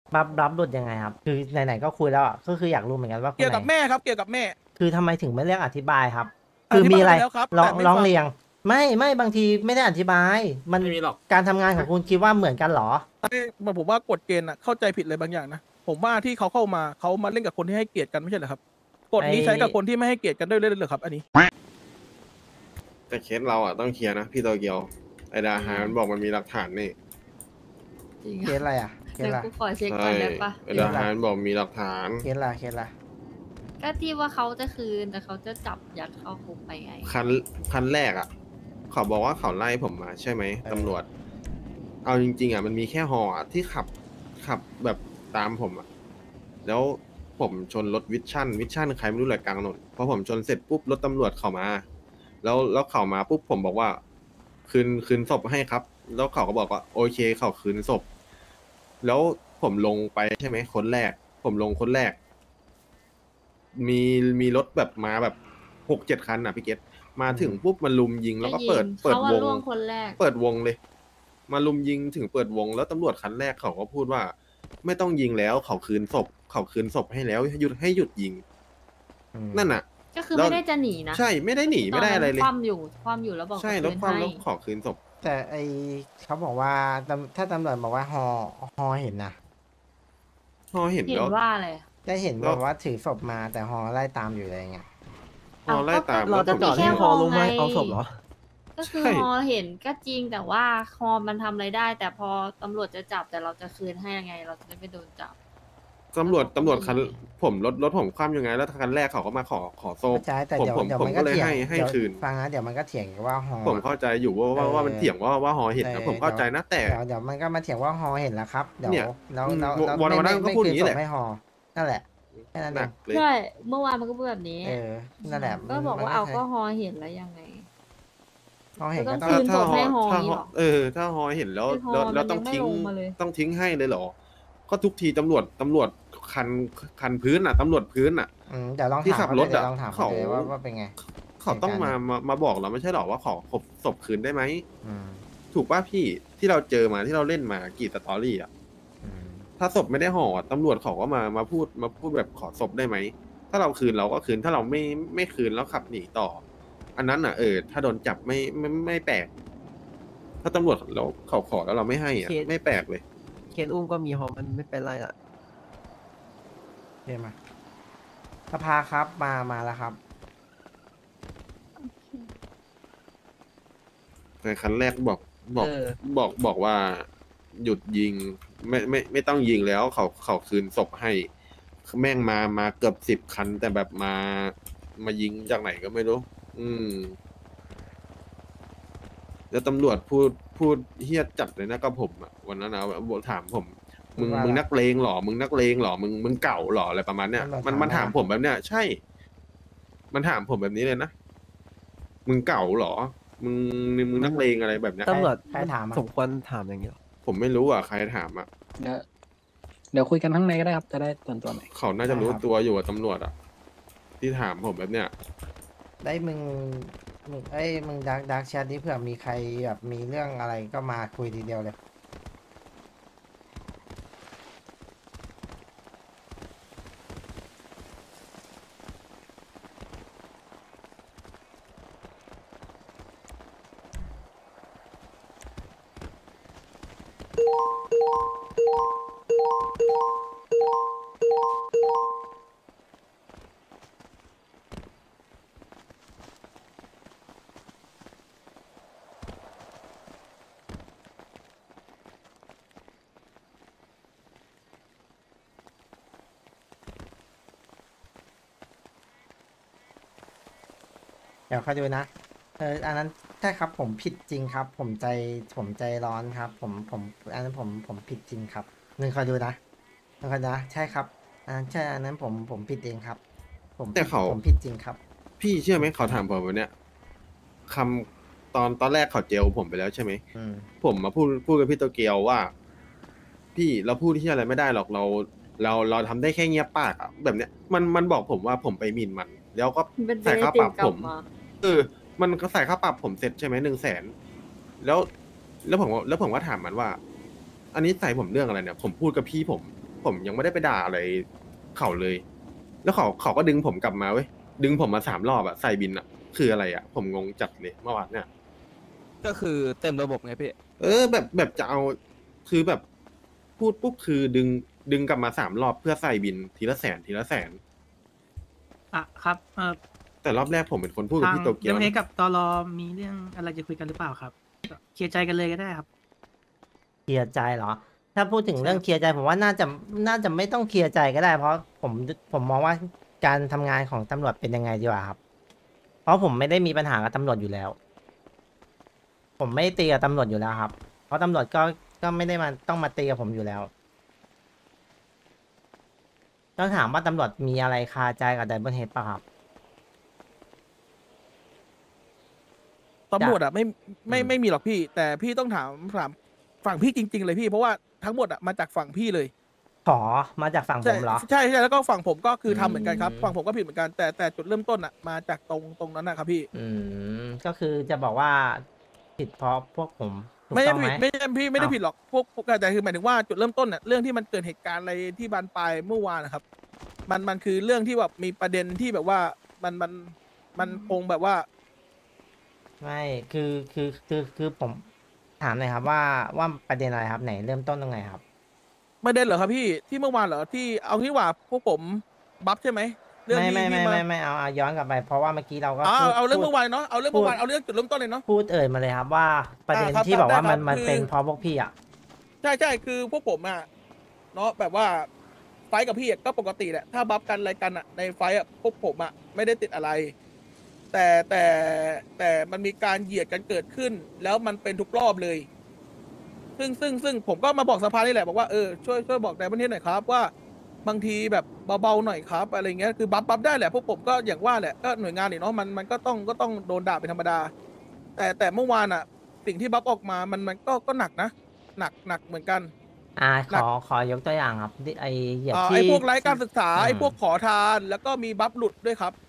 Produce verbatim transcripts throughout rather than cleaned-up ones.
รับรับหลุดยังไงครับคือไหนๆก็คุยแล้วอ่ะก็คืออยากรู้เหมือนกันว่าคนเกี่ยวไหนกับแม่ครับเกี่ยวกับแม่คือทำไมถึงไม่เรียกอธิบายครับอธิบายคือมีอะไรไปแล้วครับร้องแต่ไม่ฟังร้องเรียงไม่ไม่บางทีไม่ได้อธิบายมันไม่มีหรอกการทำงานของคุณคิดว่าเหมือนกันเหรอผมว่ากฎเกณฑ์อะเข้าใจผิดเลยบางอย่างนะผมว่าที่เขาเข้ามาเขามาเล่นกับคนที่ให้เกียรติกันไม่ใช่เหรอครับกฎไอนี้ใช้กับคนที่ไม่ให้เกียรติกันด้วยเลยเหรอครับอันนี้แต่เคสเราอ่ะต้องเคลียร์นะพี่โตเกียวไอ้ดาหามันบอกมันมีหลักฐานนี่จริงเคสอะไรอ่ะเคสเดี๋ยวอะไรกูขอเช็คก่ใช่อนได้ปะไอ้ดาหามันบอกมีหลักฐานเคสอะไรเคสอะไรก็ที่ว่าเขาจะคืนแต่เขาจะจับยัดเข้าคุกไปไงคันคันแรกอ่ะเขาบอกว่าเขาไล่ผมมาใช่ไหมตำรวจ เอาจริงๆอ่ะมันมีแค่ฮออะที่ขับขับแบบตามผมอ่ะแล้วผมชนรถวิชั่นวิชั่นใครไม่รู้เลยกลางถนนพอผมชนเสร็จปุ๊บรถตำรวจเข้ามา แล้วแล้วเขามาปุ๊บผมบอกว่า คืนคืนศพให้ครับ แล้วเขาก็บอกว่าโอเคเขาคืนศพ แล้วผมลงไปใช่ไหมคนแรก ผมลงคนแรก มีมีรถแบบมาแบบหกเจ็ดคันอ่ะพี่เกตมาถึงปุ๊บมันลุมยิงแล้วก็เปิดได้ยินเปิดเขาว่าวงล่วงคนแรกเปิดวงเลย มาลุมยิงถึงเปิดวง แล้วตำรวจคันแรกเขาก็พูดว่า ไม่ต้องยิงแล้วเขาคืนศพเขาคืนศพให้แล้วหยุดให้หยุดยิงอืมนั่นน่ะก็คือแล้วไม่ได้จะหนีนะใช่ไม่ได้หนีไม่ได้อะไรเลยคว่ำอยู่คว่ำอยู่แล้วบอกใช่จะแล้วคืนความให้แล้วขอคืนศพแต่ไอเขาบอกว่าตำถ้าตำรวจบอกว่าฮอฮอเห็นนะพอเห็นเห็แล้นวว่าอะไรจะเห็นแล้วแบบว่าถือศพมาแต่ฮอไล่ตามอยู่อะไรเงี้ยพอไล่ตามเราแล้วจะผมจอดให้ฮอลงมาเอาศพเหรอ ก็คือใช่ฮอเห็นก็จริงแต่ว่าฮอมันทำอะไรได้ แต่พอตำรวจจะจับแต่เราจะคืนให้ยังไง เราจะได้ไม่โดนจับตำรวจแล้วเขาก็ตำรวจคันไม่ผมรถรถผมคว่ำยังไง แล้วคันแรกเขาก็มาขอขอโซ่ใช่แต่ผมเดี๋ยวผมเดี๋ยวผมมันก็ก็เลยเถียงให้ให้เดี๋ยวคืนฟังนะเดี๋ยวมันก็เถียงว่าฮอผมเข้าใจอยู่ว่าว่าว่ามันเถียงว่าว่าฮอเห็นอนะอผมเข้าใจนะแต่เดี๋ยวเดี๋ยวมันก็มาเถียงว่าฮอเห็นแล้วครับเดี๋ยวเนี่ยแล้วอืมแล้วแล้ววันไม่วันนั้นไม่ก็ไม่พูดคือน ย่างนี้ศแหพละให้ฮอนั่นแหละแค่นั้นหเอนังกเลยใช่ เมื่อวานมันก็พูดแบบนี้เออนั่นแหละก็บอกมันว่าไม่เอาใช่ก็ฮอเห็นแล้วยังไงฮอเห็นก็ก็ต้ต้ออง ง คืนศพให้ฮอถ้าอย่างนี้ฮอเหรอเออ ถ้าฮอเห็นแล้วคือฮอแล้วแล้วมันต้องยังไม่ทิ้งลงมาเลยต้องทิ้งให้เลยเหรอ ก็ทุกทีตำรวจตำรวจคันคันพื้นอ่ะตำรวจพื้นอ่ะอืมเดี๋ยวลองที่ถามขับเขารดูถเดี๋ยวอะลองถามเขาเขาดูว่าว่าเป็นไงเขาต้องมามามาบอกเราไม่ใช่หรอว่าขอขบศพคืนได้ไหมอืมถูกป่ะพี่ที่เราเจอมาที่เราเล่นมากี่สตอรี่อ่ะอืมถ้าศพไม่ได้ห่อตำรวจเขาก็มามาพูดมาพูดแบบขอศพได้ไหม ถ้าเราคืนเราก็คืนถ้าเราไม่ไม่คืนแล้วขับหนีต่อ อันนั้นอ่ะเออถ้าโดนจับไม่ไม่ไม่แปลก ถ้าตำรวจเราเขาขอแล้วเราไม่ให้อ่ะเคสไม่แปลกเลยเคสอุ้มก็มีฮอมันไม่เป็นไรละโอเคมาสภาครับมามาแล้วครับในคันแรกบอกบอกเออบอกบอกว่า หยุดยิง ไม่ไม่ไม่ต้องยิงแล้วเขาเขาคืนศพให้ แม่งมามาเกือบสิบคัน แต่แบบมามายิงจากไหนก็ไม่รู้ อืม แล้วตำรวจพูดพูดเฮี้ยจัดเลยนะกับผมอะวันนั้นนะบอกถามผม มึงว่ามึงอะไรนักเลงเหรอ มึงนักเลงเหรอ มึงมึงเก่าเหรออะไรประมาณเนี้ยตำรวจมันถามมันถามว่าผมแบบเนี้ยใช่ มันถามผมแบบนี้เลยนะ มึงเก่าเหรอ มึงมึงนักเลงอะไรแบบเนี้ยตำรวจใครถามอะสมควรถามอย่างนี้หรอผมไม่รู้อ่ะใครถามอ่ะเดี๋ยวเดี๋ยวคุยกันข้างในก็ได้ครับ จะได้ส่วนตัวหน่อยเขาน่าจะรู้ตัวอยู่อะตำรวจอ่ะ ที่ถามผมแบบเนี้ยได้มึงมึงเอ้ยมึงดักดักแชทนี้เผื่อมีใครแบบมีเรื่องอะไรก็มาคุยทีเดียวเลย เดี๋ยวคอยดูนะ เอออันนั้นใช่ครับผมผิดจริงครับ ผมใจผมใจร้อนครับ ผมผมอันนั้นผมผมผิดจริงครับหนึ่งคอยดูนะหนึ่งคอยดูนะใช่ครับอันนั้นใช่อันนั้นผมผมผิดเองครับ ผมแต่เขาผมผิดจริงครับพี่เชื่อไหมเขาถามผมแบบเนี้ยคำตอนตอนแรกเขาเจลผมไปแล้วใช่ไหมอืมผมมาพูดพูดกับพี่โตเกียวว่า พี่เราพูดที่อะไรไม่ได้หรอกเรา เราเราทำได้แค่เงียบปากอะแบบเนี้ยมันมันบอกผมว่าผมไปหมิ่นมัน แล้วก็เป็นไปใส่ค่าติปรับกลัผบมมาเออ มันก็ใส่ค่าปรับผมเสร็จใช่ไหมหนึ่งแสนแล้ว แล้วผมก็แล้วผมก็ถามมันว่า อันนี้ใส่ผมเรื่องอะไรเนี่ย ผมพูดกับพี่ผมผมยังไม่ได้ไปด่าอะไรเขาเลย แล้วเขาเขาก็ดึงผมกลับมาเว้ยดึงผมมาสามรอบอะใส่บินอะคืออะไรอะผมงงจัดเลยเมื่อวานเนี่ยก็คือเต็มระบบไงพี่เออแบบแบบจะเอาคือแบบพูดปุ๊บคือดึงดึงกลับมาสามรอบเพื่อใส่บินทีละแสนทีละแสนอ่ะครับเอ่อแต่รอบแรกผมเป็นคนพูดกับทางพี่โตเกียวเอ็มเอนะกับตอรอมีเรื่องอะไรจะคุยกันหรือเปล่าครับก็เคลียร์ใจกันเลยก็ได้ครับเคลียร์ใจเหรอ ถ้าพูดถึงเรื่องเคลียร์ใจผมว่าน่าจะน่าจะไม่ต้องเคลียร์ใจก็ได้ เพราะผมผมมองว่าการทำงานของตำรวจเป็นยังไงดีกว่าครับ เพราะผมไม่ได้มีปัญหากับตำรวจอยู่แล้ว ผมไม่ตีกับตำรวจอยู่แล้วครับ เพราะตำรวจก็ก็ไม่ได้มาต้องมาตีกับผมอยู่แล้วต้องถามว่าตำรวจมีอะไรคาใจกับไดบอนเฮดป่ะครับตำรวจอะไม่ไม่อืมไม่มีหรอกพี่ แต่พี่ต้องถามถามฝั่งพี่จริง ๆ เลยพี่ เพราะว่าทั้งหมดอะมาจากฝั่งพี่เลยขอมาจากฝั่งผใช่มเหรอใช่ใช่แล้วก็ฝั่งผมก็คือทำเหมือนกันครับอืมฝั่งผมก็ผิดเหมือนกันแต่แต่จุดเริ่มต้นอะมาจากตรงตรงนั้นนะครับพี่อืมก็คือจะบอกว่าผิดเพราะพวกผมถูกไม่ต้ใช่องไหผิมดไม่ใช่พี่ไม่ได้อ้าวผิดหรอกพวกพวกแต่คือหมายถึงว่าจุดเริ่มต้นเนี่ยเรื่องที่มันเกิดเหตุการณ์อะไรที่บานปลายเมื่อวานนะครับ มันมันคือเรื่องที่แบบมีประเด็นที่แบบว่ามันมันมันคงแบบว่าไม่คือคือคือคือผมถามหน่อยครับว่าว่าประเด็นอะไรครับไหนเริ่มต้นตรงไหนครับประเด็นเหรอครับพี่ที่เมื่อวานเหรอที่เอางี้ว่าพวกผมบัฟใช่ไหมเรื่องไม่ที่ไม่ไม่ที่มาไม่ไม่เอาเอาย้อนกลับไป เพราะว่าเมื่อกี้เราก็เอาพูดเอาเรื่องพูดเมื่อวานเนาะเอาเรื่องเมื่อวานเอาเรื่องจุดเริ่มต้นเลยเนาะพูดเอ่ยมาเลยครับว่าประเด็นอ่าครับที่บอกว่าได้ครับมันมันคือเป็นเพราะพวกพี่อ่ะใช่ใช่คือพวกผมอะเนาะแบบว่าไฟท์กับพี่อะก็ปกติแหละถ้าบัฟกันอะไรกันอะในไฟท์อะพวกผมอะไม่ได้ติดอะไร แต่แต่แต่มันมีการเหยียดกันเกิดขึ้น แล้วมันเป็นทุกรอบเลย ซึ่งซึ่งซึ่งผมก็มาบอกสภานี่แหละบอกว่าเออช่วยช่วยบอกในประเทศหน่อยครับว่าบางทีแบบเบาๆหน่อยครับอะไรเงี้ยคือบัฟบัฟได้แหละพวกผมก็อย่างว่าแหละก็หน่วยงานนี่เนาะมันมันก็ต้องก็ต้องโดนด่าเป็นธรรมดา แต่แต่เมื่อวานอะสิ่งที่บัฟออกมามันมันก็ก็หนักนะ หนักหนักเหมือนกันอ่าหนัขกอขอยกตัวอย่างครับที่ไอเหยียดเอ่อที่ไอ้พวกไร้การศึกษาอืมไอ้พวกขอทาน แล้วก็มีบัฟหลุดด้วยครับ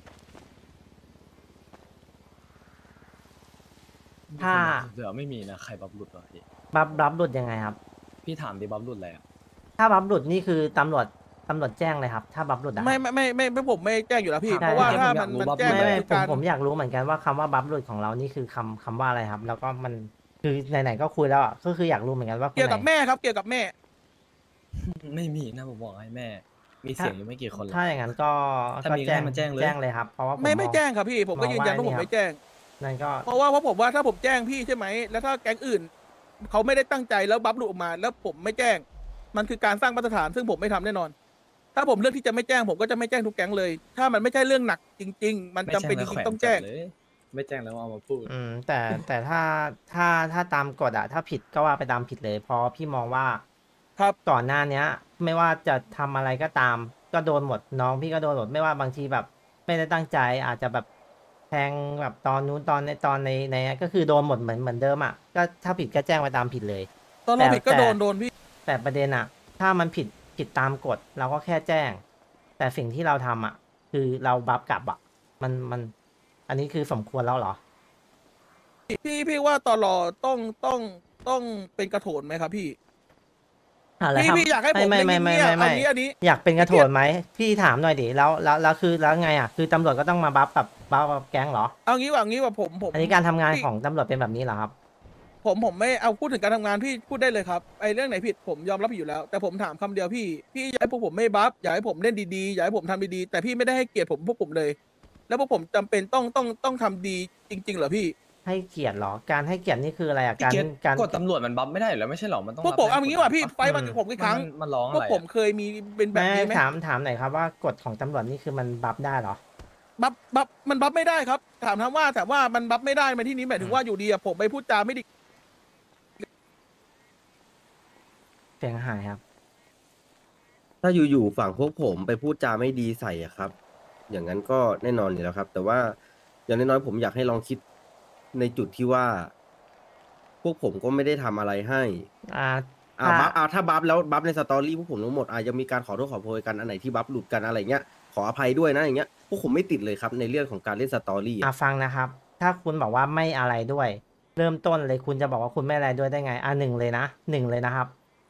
ถ้าเดี๋ยวไม่มีนะใครบัฟหลุดหรอพี่บัฟบัฟหลุดยังไงครับพี่ถามดิบัฟหลุดอะไรอะถ้าบัฟหลุดนี่คือตำรวจตำรวจแจ้งเลยครับ ถ้าบัฟหลุดอะไม่ไม่ไม่ไม่ไม่ผมไม่แจ้งอยู่แล้วพี่ใช่เพราะว่าใช่ถ้าผมอยากรู้มันมันบัฟแจ้งไม่ไม่คือผมการผมอยากรู้เหมือนกันว่าคำว่าบัฟหลุดของเรานี่คือคำคำว่าอะไรครับ แล้วก็มันคือไหนๆก็คุยแล้วอะก็คืออยากรู้เหมือนกันว่าคนเกี่ยวไหกับนแม่ครับ เกี่ยวกับแม่ไม่มีนะผมบอกให้แม่ มีเสียงอยู่ไม่กี่คนหรอกถ้าอย่างนั้นก็ถ้ามีก็ให้มันแจ้งเลยแจ้งเลยครับ เพราะว่าผไม่ไม่องแจ้งครับพี่ ผมก็มองยืนยันว่าว่าผมนี่ไม่แจ้งนั่นก็เพราะว่าเพราะผมว่าถ้าผมแจ้งพี่ใช่ไหม แล้วถ้าแก๊งอื่นเขาไม่ได้ตั้งใจแล้วบัฟหลุดออกมา แล้วผมไม่แจ้ง มันคือการสร้างมาตรฐาน ซึ่งผมไม่ทำแน่นอน ถ้าผมเลือกที่จะไม่แจ้งผมก็จะไม่แจ้งทุกแก๊งเลย ถ้ามันไม่ใช่เรื่องหนักจริง ๆ มันจำเป็นจริงๆต้องแจ้งไม่แจ้งแล้วเอามาพูดอืมแต่แต่ถ้าถ้าถ้าตามกฎอะถ้าผิดก็ว่าไปตามผิดเลย เพราะพี่มองว่าครับก่อนหน้าเนี้ย ไม่ว่าจะทำอะไรก็ตาม ก็โดนหมดน้องพี่ก็โดนหมดไม่ว่าบางทีแบบ ไม่ได้ตั้งใจอาจจะแบบแทงแบบตอนนู้นตอนในตอนในในก็คือโดนหมดเหมือนเหมือนเดิมอะก็ถ้าผิดก็แจ้งไปตามผิดเลยตอนเราผิดก็แต่โดนโดนพี่แต่ประเด็นอะถ้ามันผิดผิดตามกฎเราก็แค่แจ้ง แต่สิ่งที่เราทำอะคือเราบัฟกลับอะมันมัน อันนี้คือสมควรแล้วเหรอพี่พี่ว่าตลอต้องต้องต้องเป็นกระโถนไหมครับพี่อะไรพี่ครับพี่อยากให้ผมไม่เล่นไม่ไม่เงียบไม่ๆไม่อันนี้อันนี้อยากเป็นกระโถนไหมพี่ถามหน่อยดิแล้วแล้วแล้วคือแล้วไงอ่ะคือตำรวจก็ต้องมาบัฟกับบัฟกับแก๊งเหรอเอางี้ว่างี้ว่าผมผมอันนี้การทำงานพี่ของตำรวจเป็นแบบนี้เหรอครับผมผมไม่เอาพูดถึงการทำงานพี่พูดได้เลยครับไอ้เรื่องไหนผิดผมยอมรับผิดอยู่แล้ว แต่ผมถามคำเดียวพี่พี่อยากให้พวกผมไม่บัฟอยากให้ผมเล่นดีๆอยากให้ผมทำดีๆแต่พี่ไม่ได้ให้เกียรติผมพวกผมเลย แล้วพวกผมจำเป็นต้องต้องต้องทำดีจริง ๆ เหรอพี่ให้เกียรติเหรอการให้เกียรตินี่คืออะไรอ่ะพี่การเกตการกดตำรวจมันบัฟไม่ได้อยู่แล้วไม่ใช่หรอมันต้องพวกผมรับเอางี้ว่าพี่กฎหมยไฟท์มากับผมกี่ครั้งมันมันร้องพวอะกไรผมอะเคยมีเป็นแบบแม่นี้ไหมถามถามหน่อยครับว่ากฎของตำรวจนี่คือมันบัฟได้เหรอบัฟบัฟมันบัฟไม่ได้ครับ ถามถามว่าแต่ว่ามันบัฟไม่ได้ในที่นี้หมายถึงว่าอยู่ดีอะผมไปพูดจาไม่ดีเสียงหายครับถ้าอยู่ๆฝั่งพวกผมไปพูดจาไม่ดีใส่อะครับ อย่างนั้นก็แน่นอนอยู่แล้วครับ แต่ว่าอย่างน้อยๆผมอยากให้ลองคิดในจุดที่ว่า พวกผมก็ไม่ได้ทำอะไรให้อ่าอ่าถ้าบัฟอ่าถ้าบัฟแล้วบัฟในสตอรี่พวกผมทั้งหมดอ่ายังมีการขอโทษขอโพยกันอันไหนที่บัฟหลุดกันอะไรเงี้ยขออภัยด้วยนะอย่างเงี้ยพวกผมไม่ติดเลยครับในเรื่องของการเล่นสตอรี่อ่ะอะฟังนะครับ ถ้าคุณบอกว่าไม่อะไรด้วย เริ่มต้นเลยคุณจะบอกว่าคุณไม่อะไรด้วยได้ไงอ่ะหนึ่งเลยนะหนึ่งเลยนะครับ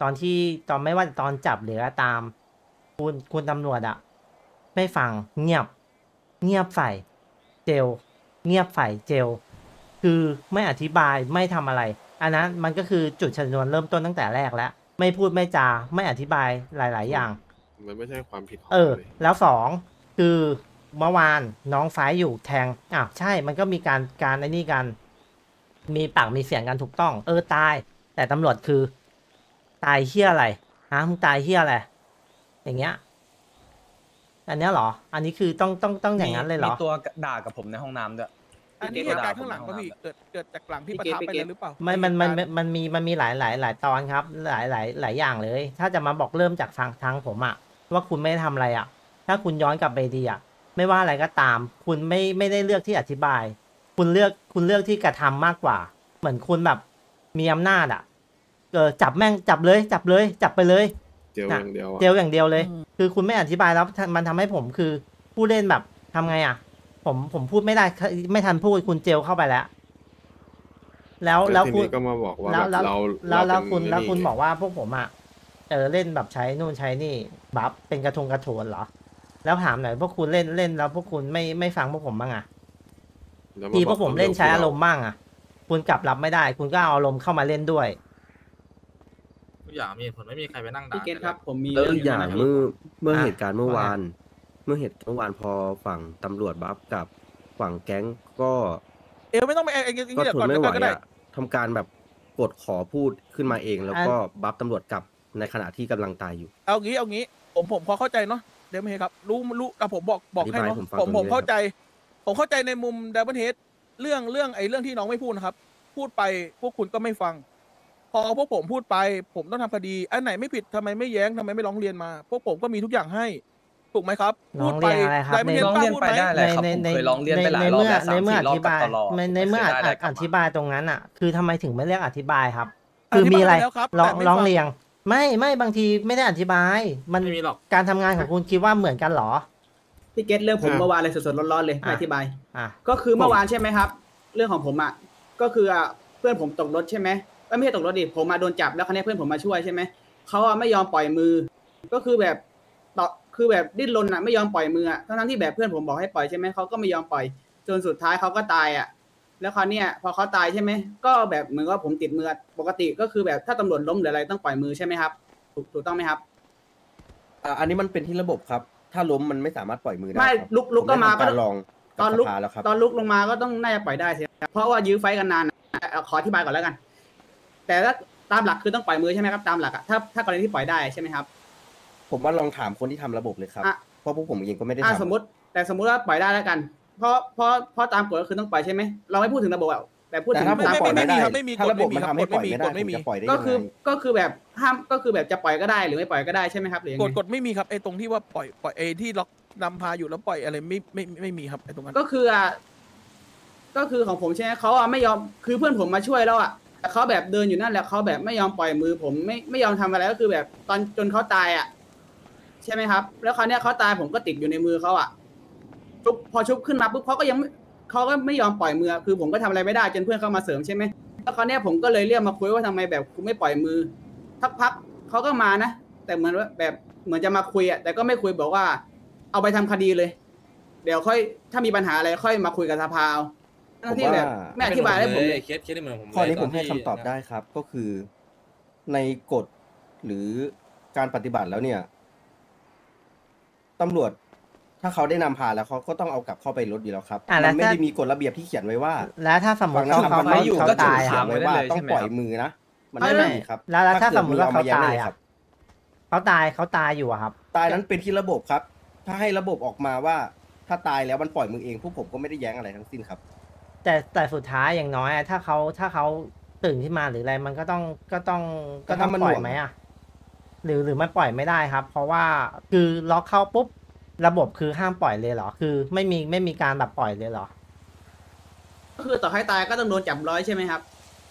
ตอนที่ตอนไม่ว่าตอนจับหรืออะไรตาม คุณคุณตำรวจอะไม่ฟังเงียบ เงียบใส่เจล เงียบใส่เจล คือไม่อธิบายไม่ทำอะไร อันนั้นมันก็คือจุดชนวนเริ่มต้นตั้งแต่แรกแล้ว ไม่พูดไม่จาไม่อธิบายหลาย ๆ อย่างมันไม่ใช่ความผิดของเออผมเลยแล้วสองคือเมื่อวานน้องไฟท์อยู่แทงอ้าวใช่มันก็มีการการไอ้นี่กันมีปากมีเสียงกันถูกต้อง เออตาย แต่ตำรวจคือ ตายเฮี้ยอะไรฮะมึงตายเฮี้ยอะไรอย่างเงี้ย อันเนี้ยเหรอ อันนี้คือต้องต้องต้องอย่างนั้นเลยเหรอมีตัวด่ากับผมในห้องน้ำด้วยอันนี้เหตุการณ์ข้างหลังป่ะพี่เกิดเกิดจากหลังที่ปะทะไปเลยหรือเปล่ามันมันมันมันมันมีมันมีหลายหลายหลายตอนครับ หลายหลายหลายอย่างเลย ถ้าจะมาบอกเริ่มจากทางทางผมอะว่าคุณไม่ได้ทำอะไรอะถ้าคุณย้อนกลับไปดีอะไม่ว่าอะไรก็ตาม คุณไม่ไม่ได้เลือกที่อธิบาย คุณเลือกคุณเลือกที่กระทำมากกว่า เหมือนคุณแบบมีอำนาจอะเออจับแม่งจับเลย จับเลย จับไปเลยเจียวอย่างเดียวอะเจลอย่างเดียวเลย คือคุณไม่อธิบายแล้วมันทำให้ผมคือผู้เล่นแบบทำไงอ่ะ ผมผมพูดไม่ได้ไม่ทันพูดคุณเจลเข้าไปแล้ว แล้วแล้วทีคุณนี้ก็มาบอกว่าแล้วแบบแล้วเราแล้วแล้วเราคุณเป็นแล้วคุณนี่บอกว่าพวกผมอ่ะเออเล่นแบบใช้นู่นใช้นี่บัฟเป็นกระทงกระโถนเหรอ แล้วถามหน่อยพวกคุณเล่นเล่นแล้วพวกคุณไม่ไม่ฟังพวกผมบ้างอ่ะแล้วาทีบพอวกผมเล่นใช้อารมณ์บ้างอ่ะ คุณกลับรับไม่ได้ คุณก็เอาอารมณ์เข้ามาเล่นด้วยทุกอย่างมีเหตุผลไม่มีใครไปนั่งด่าพี่เกตครับผมมีแล้วเรื่องอีกอย่างนะครัเมื่อเมื่ออ่ะเหตุการณ์เมื่อว่าไงวาน เมื่อเหตุเมื่อวานพอฝั่งตำรวจบัฟกับฝั่งแก๊งก็เอวไม่ต้องไปเองเองก็เดี๋ยวทก่อนนไม่เดี๋ยวไหวก่อนก็ได้อ่ะทำการแบบกดขอพูดขึ้นมาเอง แล้วก็บัฟตำรวจกลับในขณะที่กำลังตายอยู่เอางี้เอางี้ผมผมพอเข้าใจเนาะเดมเฮครับรู้รู้แต่ผมบอกบอกให้อธิบายเนาะผมฟังผมตรงนี้ผมเข้าเลยครับใจ ผมเข้าใจในมุมเดมเฮดเรื่องเรื่องไอ้เรื่องที่น้องไม่พูดนะครับ พูดไปพวกคุณก็ไม่ฟัง พอพวกผมพูดไป ผมต้องทำคดีอันไหนไม่ผิดทำไมไม่แย้งทำไมไม่ร้องเรียนมา พวกผมก็มีทุกอย่างให้ถูกไหมครับร้พูอดงไปเรียนอะไรครับไดมอนเฮดร้องกล้าเรียนพูดไปไหมได้แหละครับผมเคยร้องเรียนไปหลายรอบแล้วในสามเมื่อสี่รอบในกับเมื่อตลออธิบายดในในเมื่อไม่คยได้อกลับอมาธิบายตรงนั้นอ่ะ คือทำไมถึงไม่เรียกอธิบายครับอธิบายคือมีอะไรแล้วครับร้องแต่ไม่ร้องฟังเรียง ไม่ไม่บางทีไม่ได้อธิบาย มันไม่มีหรอกการทำงานของคุณคิดว่าเหมือนกันเหรอพี่เกตเรื่องผมเมื่อวานเลยสดๆร้อนๆเลยอ่ะอธิบายอ่ะก็คือเมื่อวานใช่ไหมครับ เรื่องของผมอ่ะก็คืออ่ะเพื่อนผมตกรถใช่ไหมเอ้ยไม่ใช่ตกรถดิผมมาโดนจับแล้วครั้นี้เพื่อนผมมาช่วยใช่ไหมเขาอ่ะไม่ยอมปล่อยมือ ก็คือแบบต่อคือแบบดิ้นรนอ่ะไม่ยอมปล่อยมืออ่ะทั้งๆที่แบบเพื่อนผมบอกให้ปล่อยใช่ไหมเขาก็ไม่ยอมปล่อย จนสุดท้ายเขาก็ตายอ่ะ แล้วคราวเนี้ยพอเขาตายใช่ไหมก็แบบเหมือนว่าผมติดมือปกติก็คือแบบถ้าตำรวจล้มหรืออะไรต้องปล่อยมือใช่ไหมครับถูกถูกต้องไหมครับอ่ะอันนี้มันเป็นที่ระบบครับ ถ้าล้มมันไม่สามารถปล่อยมือได้ไม่ครับลุกลุกผก็ได้มาทำก็การลองตกับอนสลุกภาแล้วครับตอนลุกลงมาก็ต้องน่าจะปล่อยได้สิครับเพราะว่ายื้อไฟกันนานเอาขออธิบายก่อนแล้วกัน แต่ถ้าตามหลักคือต้องปล่อยมือใช่ไหมครับตามหลักอะถ้าถ้ากรณีที่ปล่อยได้ใช่ไหมครับผมว่าลองถามคนที่ทำระบบเลยครับอ่ะเพราะพวกผมเองก็ไม่ได้อ่าทำสมมติ แต่สมมุติว่าปล่อยได้แล้วกัน เพราะเพราะเพราะตามกฎก็คือต้องปล่อยใช่ไหมเราไม่พูดถึงระบบอะแต่พูดแต่ถึงถ้าผมตามปล่อยไม่ได้ครับไม่มีถ้าระบบกฎไม่มีมันทำให้ปล่อยไม่ได้กฎไม่มีผมจะปล่อยได้ก็ยังคือไงก็คือแบบห้ามก็คือแบบจะปล่อยก็ได้หรือไม่ปล่อยก็ได้ใช่ไหมครับหรือยังกฎไงกฎไม่มีครับไอ้ตรงที่ว่าปล่อยปล่อยไอ้ที่ล็อกนำพาอยู่แล้วปล่อยอะไรไม่ไม่ไม่ไม่มีครับไอ้ตรงนั้นก็คืออ่ะก็คือของผมใช่ไหมเขาอ่ะไม่ยอมคือเพื่อนผมมาช่วยแล้วอ่ะแต่เขาแบบเดินอยู่นั่นแหละเขาแบบไม่ยอมปล่อยมือ ผมไม่ไม่ยอมทำอะไรก็คือแบบตอนจนเขาตายอ่ะ ใช่ไหมครับ แล้วคราวเนี้ยเขาตายผมก็ติดอยู่ในมือเขาอ่ะชุบพอชุบขึ้นมาปุ๊บเขาก็ยังไม่เขาก็ไม่ยอมปล่อยมือคือผมก็ทำอะไรไม่ได้จนเพื่อนเข้ามาเสริมใช่ไหมแล้วคราวเนี้ยผมก็เลยเรียกมาคุยว่าทำไมแบบคุณไม่ปล่อยมือทักพักเขาก็มานะแต่เหมือนว่าแบบเหมือนจะมาคุยอ่ะแต่ก็ไม่คุยบอกว่า เอาไปทำคดีเลย เดี๋ยวค่อยถ้ามีปัญหาอะไรค่อยมาคุยกับสภาเอาทั้งที่แบบไม่อธิบายให้ผมเลยเคสเคสนี่เหมือนผมเลยข้อนี้ผมตให้ที่คำตอบได้ครับ ก็คือในกฎหรือการปฏิบัติแล้วเนี่ยตำรวจถ้าเขาได้นำพาแล้วเขาก็ต้องเอากลับเข้าไปรถอยู่แล้วครับอ่ะแล้มัวนไม่ถ้าได้มีกฎระเบียบที่เขียนไว้ว่าแล้วถ้าสมมฝั่ติงนั้เขานเขาทำไม่อยู่เขาก็จะตายเขียอ่ะนไว้ว่าต้องปล่อยมือนะมันไม่ได้ครับแล้วแล้วถ้าสมมติว่าเขาเกิดตายเออ่ะครับเขาตายเขาตายอยู่อะครับตายนั้นเป็นที่ระบบครับ ถ้าให้ระบบออกมาว่า ถ้าตายแล้วมันปล่อยมือเองพวกผมก็ไม่ได้แย้งอะไรทั้งสิ้นครับแต่แต่สุดท้ายอย่างน้อยอะถ้าเขาถ้าเขาตื่นขึ้นมาหรืออะไรมันก็ต้องก็ต้องก็ต้องก็ถ้ามันปล่อยหน่วงไหมอ่ะหรือหรือมันปล่อยไม่ได้ครับ เพราะว่าคือล็อกเข้าปุ๊บระบบคือห้ามปล่อยเลยเหรอ คือไม่มีไม่มีการแบบปล่อยเลยเหรอก็คือต่อให้ตายก็ต้องโดนจับร้อยใช่ไหมครับ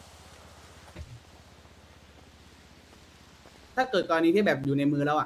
ถ้าเกิดกรณีที่แบบอยู่ในมือแล้วอ่ะ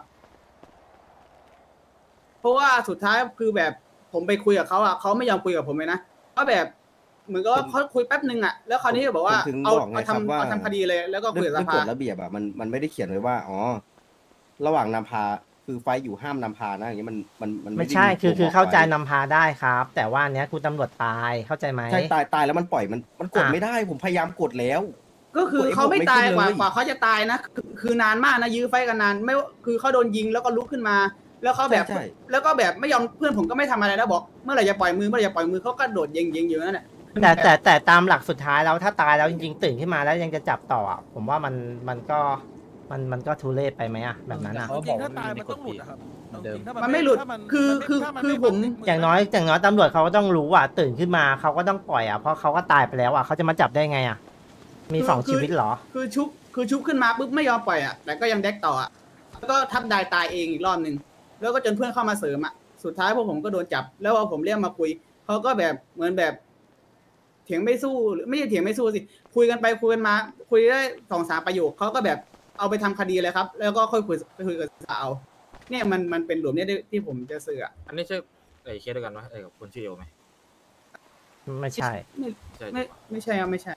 เพราะว่าสุดท้ายคือแบบผมไปคุยกับเขาอ่ะเขาไม่ยอมคุยกับผมเลยนะเพราะแบบเหมือนกับว่าเขาคุยแป๊บนึงอ่ะแล้วคราวนี้ก็บอกว่าผมถึงเอาบอกไงเอาครับทำว่าเอาทำคดีเลยแล้วก็คุยด้วยกับสด้วยกภาฎระเบียบอ่ะมันมันไม่ได้เขียนไว้ว่าอ๋อระหว่างนำพาคือไฟอยู่ห้ามนำพานะอย่างเงี้ยมันมันมันไม่ด้ใช่คือตัวคือบกเข้าใจไว้นำพาได้ครับ แต่ว่าอันเนี้ยคุณตำรวจตายเข้าใจไหมใช่ตายตายแล้วมันปล่อยมันมันกดอ่ะไม่ได้ ผมพยายามกดแล้วก็คือตัวเองเขาไม่บอกไม่ตายขึ้นกว่าเลยกว่าเขาจะตายนะคือคือนานมากนะยื้อไฟกันนานไม่ว่าคือเขาโดนยิงแล้วก็ลุกขึ้นมา แล้วเขาแบบใช่ใช่แล้วก็แบบไม่ยอมเพื่อนผมก็ไม่ทำอะไรแล้วบอกเมื่อไหร่จะปล่อยมือเมื่อไหร่จะปล่อยมือเขาก็โดดยิงยิงอยู่นั่นแหละแต่แต่แต่ตามหลักสุดท้ายแล้วถ้าตายแล้วจริงๆตื่นขึ้นมาแล้วยังจะจับต่ออ่ะผมว่ามันมันก็มันมันก็ทุเรศไปไหมอ่ะแบบนั้นอ่ะจริงๆถ้าตายมันต้องหลุดอะครับจริงๆถ้ามันไม่หลุดถ้าคือมันคือถ้ามันคือไผมอย่างน้อยอย่างน้อยตำรวจเขาก็ต้องรู้ว่าตื่นขึ้นมาเขาก็ต้องปล่อยอ่ะเพราะเขาก็ตายไปแล้วอ่ะเขาจะมาจับได้ไงอ่ะมีสองชีวิตเหรอคือชุบคือชุบขึ้นมาปุ๊บไม่ยอมปล่อยอ่ะแต่ก็ยังแดกต่ออ่ะแล้วก็ทับดายตายเองอีกรอบหนึ่งแล้วก็จนเพื่อนเข้ามาเสริมอ่ะสุดท้ายพวกผมก็โดนจับ แล้วพอผมเรียกมาคุยเขาก็แบบเหมือนแบบ เถียงไม่สู้หรือไม่ใช่เถียงไม่สู้สิคุยกันไปคุยกันมา คุยได้สองสามประโยคเขาก็แบบเอาไปทำคดีเลยครับ แล้วก็ค่อยคุยไปคุยกับสาวเนี่ยมันมันเป็นหลุมเนี่ยที่ผมจะสื่ออ่ะอันนี้ใช่ไอ้เคสเดียวกันไหมไอ้กับคนชื่อเอลไหมไม่ใช่ไม่ใช่ไม่ไม่ใช่ครับไม่ใช่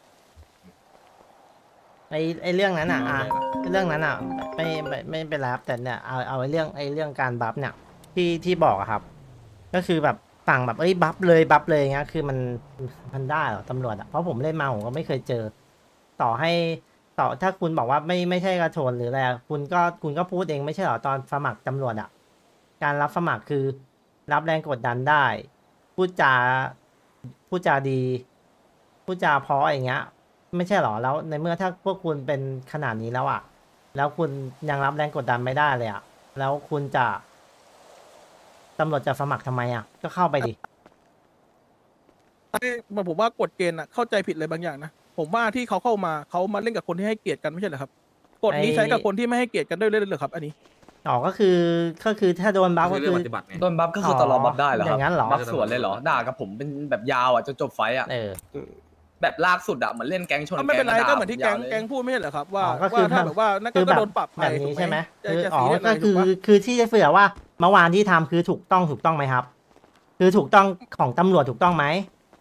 ไอไอเรื่องนั้นอ่ะอืมอ่ะเรื่องนั้นอ่ะไม่ไม่ไม่เป็นไรครับแต่เนี่ยเอาเอาไอเรื่องไอเรื่องการบัฟเนี่ยที่ที่บอกอะครับ ก็คือแบบฝั่งแบบเอ้ยบัฟเลยบัฟเลยเงี้ยคือมันมันได้เหรอตำรวจอ่ะเพราะผมเล่นมาผมก็ไม่เคยเจอ ต่อให้ต่อถ้าคุณบอกว่าไม่ไม่ใช่กระโชนหรืออะไรอะคุณก็คุณก็พูดเองไม่ใช่เหรอตอนสมัครตำรวจอ่ะการรับสมัครคือรับแรงกดดันได้ พูดจาพูดจาดีพูดจาเพราะอย่างเงี้ย ไม่ใช่หรอแล้วในเมื่อถ้าพวกคุณเป็นขนาดนี้แล้วอ่ะ แล้วคุณยังรับแรงกดดันไม่ได้เลยอ่ะแล้วคุณจะตำรวจจะสมัครทำไมอ่ะก็เข้าไปดิมันผมว่ากฎเกณฑ์อะเข้าใจผิดเลยบางอย่างนะผมว่าที่เขาเข้ามาเขามาเล่นกับคนที่ให้เกียรติกันไม่ใช่เหรอครับกฎนี้ไอ้ใช้กับคนที่ไม่ให้เกียรติกันด้วยเลยเหรอครับ อันนี้อ๋อก็คือก็คือถ้าโดนบัฟก็เรื่คือองปฏิบัติไงโดนบัฟก็คือตลอดบัฟได้เหรอคอรับย่างนั้นเหรอบัฟสวนเลยเหรอด่ากับผมเป็นแบบยาวอ่ะจนจบไฟต์อ่ะเออแบบลากสุดอ่ะเหมือนเล่นแก๊งชนก็ไม่เป็นไรแงก็เหมือนที่แก๊งด่าผมยาวลยแก๊งพูดไม่ใช่เหรอครับว่าอ๋อก็คือว่าถ้าแบบว่านั่นคือก็แบบโดนปรับไปแบบนี้ถูกไหมใช่ไหมจะคือจะอ๋อซีเรียสอะไรก็คือถูกปะคือที่จะเสือว่าเมื่อวานที่ทำคือถูกต้องถูกต้องไหมครับ คือถูกต้องของตำรวจถูกต้องไหม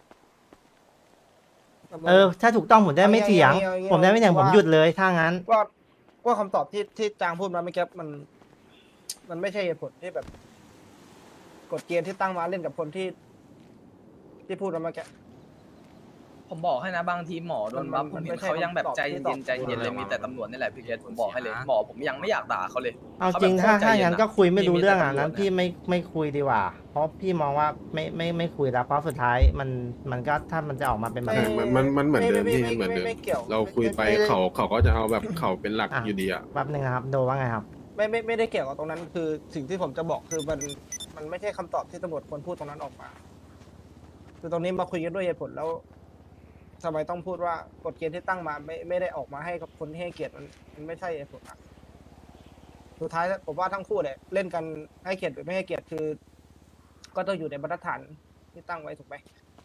เออถ้าถูกต้องผมได้ไม่เถียง ผมได้ไม่เถียงผมหยุดเลยถ้างั้นว่าว่าคำตอบที่ที่จางพูดมาเมื่อกี้มัน มันไม่ใช่เหตุผลที่แบบ กฎเกณฑ์ที่ตั้งมาเล่นกับคนที่ ที่พูดมาเมื่อกี้ผมบอกให้นะบางทีหมอโดนบัฟมันผมมันเห็ไม่นใช่เขายังแบบใจคำตอบที่เย็นใจเย็นเลยตอบมีแต่ตำรวจนี่แหละพี่เกศผมบอกให้เลยหมอผมยังไม่อยากด่าเขาเลยเอาเขาจริงแบบถ้าโคตรใจถ้าเย็นงั้นอะก็คุยไม่รู้มีเรื่องแต่อ่ะตำรวจนั้นพี่นะไม่ไม่คุยดีกว่า เพราะพี่มองว่าไม่ไม่ไม่คุยแล้วเพราะสุดท้ายมันมันก็ถ้ามันจะออกมาเป็นแบบใช่นี้มันมันมันเหมือนเดิมไม่ที่ไม่เหมือนเดิมไม่ไม่เกี่ยวเราคุยไปไม่ไม่เขาเขาก็จะเอาแบบเขาเป็นหลักอ่ะอยู่ดีอ่ะแป๊บนึงนะครับโดว่าไงครับไม่ไม่ไม่ได้เกี่ยวกับตรงนั้นคือสิ่งที่ผมจะบอกคือมันมันไม่ใช่คำตอบที่ตำรวจควรพูดตรงนั้นออกมา คือตรงนี้มาคุยกันด้วยเหตุผลแล้วทำไมต้องพูดว่ากฎเกณฑ์ที่ตั้งมาไม่ไม่ได้ออกมาให้กับคนที่ให้เกียรติมันมันไม่ใช่เหตุผลอะสุดท้ายผมว่าทั้งคู่เนี่ยเล่นกันให้เกียรติหรือไม่ให้เกียรติคือ ก็ต้องอยู่ในบรรทัดฐานที่ตั้งไว้ถูกไหม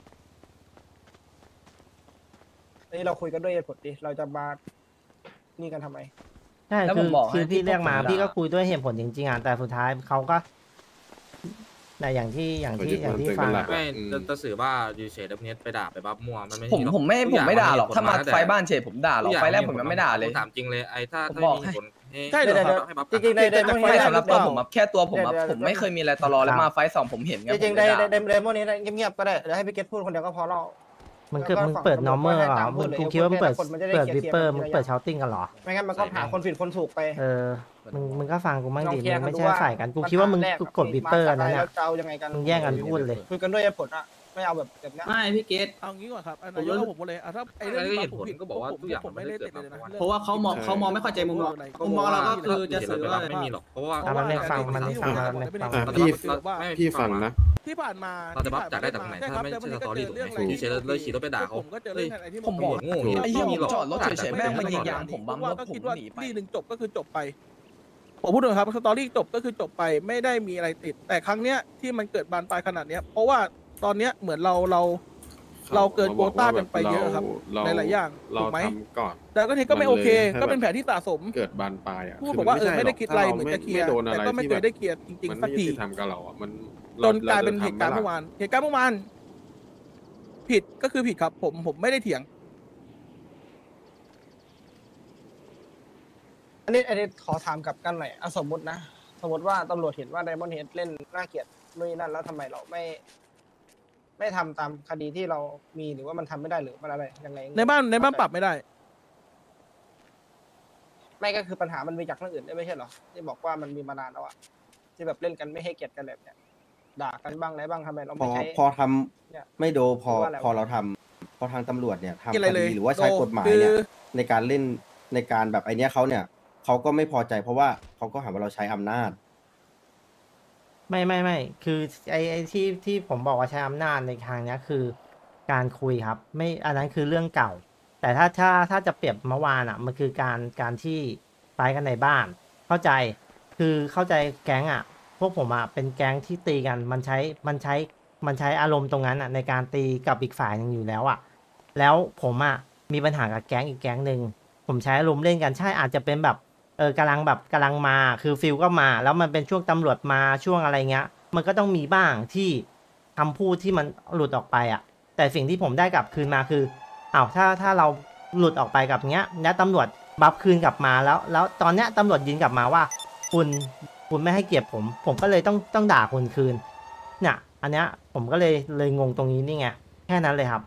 นี่เราคุยกันด้วยเหตุผลดิเราจะมานี่กันทำไมใช่แล้วคืผอมบอกคือให้พี่ที่เรียกมาผมด่าพี่ก็คุยด้วยเหตุผลจริงๆอ่ะแต่สุดท้ายเขาก็แต่อย่างที่อย่างที่อย่างที่ฟังอ่ะไม่จะจะสื่อว่าอยู่เฉยดับเน็ตไปด่าไปบัฟมั่วมันไม่ผมหรอกผมไม่ทุผมไม่ด่าหรอกย่งถ้ามาตั้งแต่ไฟบ้านเฉยผมด่าหรอกทุย่งไฟแรกผมยังไม่ด่าเลยถามจริงเลยไอ้ถ้าผมถ้าบอกมีให้ผลให้ใช่เหรอครับให้บัฟจริงๆในในแต่พวกไม่นี้สำหรับตัวผมอะแค่ตัวผมอะเดี๋ยวผมไม่เคยมีอะไรตลอดแล้วมาไฟสองผมเห็นไงจริงๆผมในไม่ด่าในในพวกนี้เงียบๆก็ได้เดี๋ยวให้พี่เกตพูดคนเดียวก็พอเรามันคือแล้วก็มึงเปิดฝั่ง normal ตำรวจก็ให้เหรอตามพูมึดงเลยกูคิดว่ามึงเปิดคนมันจะได้เปิดเคลีวิยร์ปเปอร์เคลีมึยร์งเปิดเชาติ้งกันเหรอไม่งั้นมันก็หาคนผิดคนถูกไปเออมึงมึงก็ฟังกูบ้างลองดิเคลีมึยร์งกันไม่ดูใช่ว่าฝ่ายกันกูคิดว่ามึงปัญหแรกดวิปเปอร์อันนั้นมาอ่ะจากไหแล้วจะเอายังไงกันมึงแย่งกันพูดเลยคุยกันด้วยเหตุผลอะไม่เอาแบบแบบเนี้ยไม่พี่เกตเอางี้ก่อนครับอันผมนายกรู้เอาผมหมดเลยอ่ะถ้าไอ้เรื่องที่เหบัฟตุผมผลผิดก็บอกว่าผมทุกอย่างผมไม่ได้ติดเลยนะเพราะว่าเขามองเขามองไม่เข้าใจมุมมองมุมมองเราก็คือจะสื่อว่าไม่มีหรอกเพราะว่าอ่ะมันไม่ฟังมันไม่ฟังมันไม่ฟังอ่ะเราพี่จะบัฟไม่พี่ฟังนะที่ผ่านมาเราจะบัฟจากได้จากไหนถ้าไม่ใช่สตอรี่ถูกไหมอยู่เฉยๆเลยขี่รถไปด่าเขาผมก็เจอเรื่องอะไรที่ผมบอกโง่อย่างเงี้ยไอ้เหี้ยไม่มีหรอกจอดรถเฉยๆแม่งมายิงยางผมบัมรถก็ผมคิดว่าหนีไปที่หนึ่งจบก็คือจบไปผมพูดเลยครับสตอรี่จบก็คือจบไปไม่ได้มีอะไรติด แต่ครั้งเนี้ยที่มันเกิดบานปลายขนาดเนี้ยเพราะว่าตอนเนี้ยเหมือนเราเรา เราเกินโควต้ากันไปเยอะครับเราหลายๆอย่างเราถูกไหมทำก่อนแต่ก็ทีก็ไม่โอเคมันเลยให้ก็เป็นแผลที่สะสมเกิดบานปลายอ่ะพูดคืบอกว่าเออใช่ไม่ได้คิดอะไรถ้าเหมือนจะเคลียไม่ร์โดนอะแต่ไรก็ไม่ที่เคแบยบได้เคลียร์จริงมันๆสัไม่กยุทีติธรรมกับเราอ่ะมันจนกลายเป็นจะเหตุการณ์ทำเมื่อวานเหตุการณ์เมื่อวานผิดก็คือผิดครับ ผมผมไม่ได้เถียงอันนี้อันนี้ขอถามกลับกันหน่อยอ่ะสมมตินะ สมมติว่าตำรวจเห็นว่าไดมอนด์เฮดเล่นน่าเกลียดนู่นนนั่นแล้วทำไมเราไม่ ไม่ทำตามคดีที่เรามีหรือว่ามันทำไม่ได้หรือมันอะไรยังไงในบ้านในบ้านปรับไม่ได้ไม่ก็คือปัญหามันมีจากเรื่องอื่นได้ไม่ใช่เหรอที่บอกว่ามันมีมานานแล้วอะที่แบบเล่นกันไม่ให้เกียรติกันแบบเนี้ยด่ากันบ้างอะไรบ้างทำไมเราพไม่อใช้พอทำเนี่ยไม่โดพอหรือว่าอะไรวะพอเราทำพอทางตำรวจเนี่ยทำกินอะไรคเลดียหรือว่าใช้โดกฎหมายคือเนี่ยในการเล่นในการแบบไอเนี้ยเขาเนี่ยเขาก็ไม่พอใจเพราะว่าเขาก็หาว่าเราใช้อำนาจไม่ไม่ไม่คือไอ้ไอ้ที่ที่ผมบอกว่าใช้อำนาจในทางเนี้ยคือการคุยครับ ไม่อันนั้นคือเรื่องเก่า แต่ถ้าถ้าถ้าจะเปรียบเมื่อวานอ่ะมันคือการการที่ไปกันในบ้าน เข้าใจคือเข้าใจแก๊งอ่ะ พวกผมอ่ะเป็นแก๊งที่ตีกันมันใช้มันใช้มันใช้อารมณ์ตรงนั้นอ่ะในการตีกับอีกฝ่ายหนึ่งอยู่แล้วอ่ะ แล้วผมอ่ะมีปัญหากับแก๊งอีกแก๊งหนึ่งผมใช้อารมณ์เล่นกันใช่อาจจะเป็นแบบเออกำลังแบบกำลังมาคือฟิลก็มา แล้วมันเป็นช่วงตำรวจมาช่วงอะไรเงี้ย มันก็ต้องมีบ้างที่คำพูดที่มันหลุดออกไปอ่ะ แต่สิ่งที่ผมได้กลับคืนมาคืออ้าวถ้าถ้าเราหลุดออกไปกับเงี้ยแล้วตำรวจบัฟคืนกลับมาแล้ว แล้วตอนเนี้ยตำรวจยินกลับมาว่า คุณคุณไม่ให้เกียรติผม ผมก็เลยต้องต้องด่าคุณคืนเนี่ยอันเนี้ยผมก็เลยเลยงงตรงนี้นี่ไงแค่นั้นเลยครับ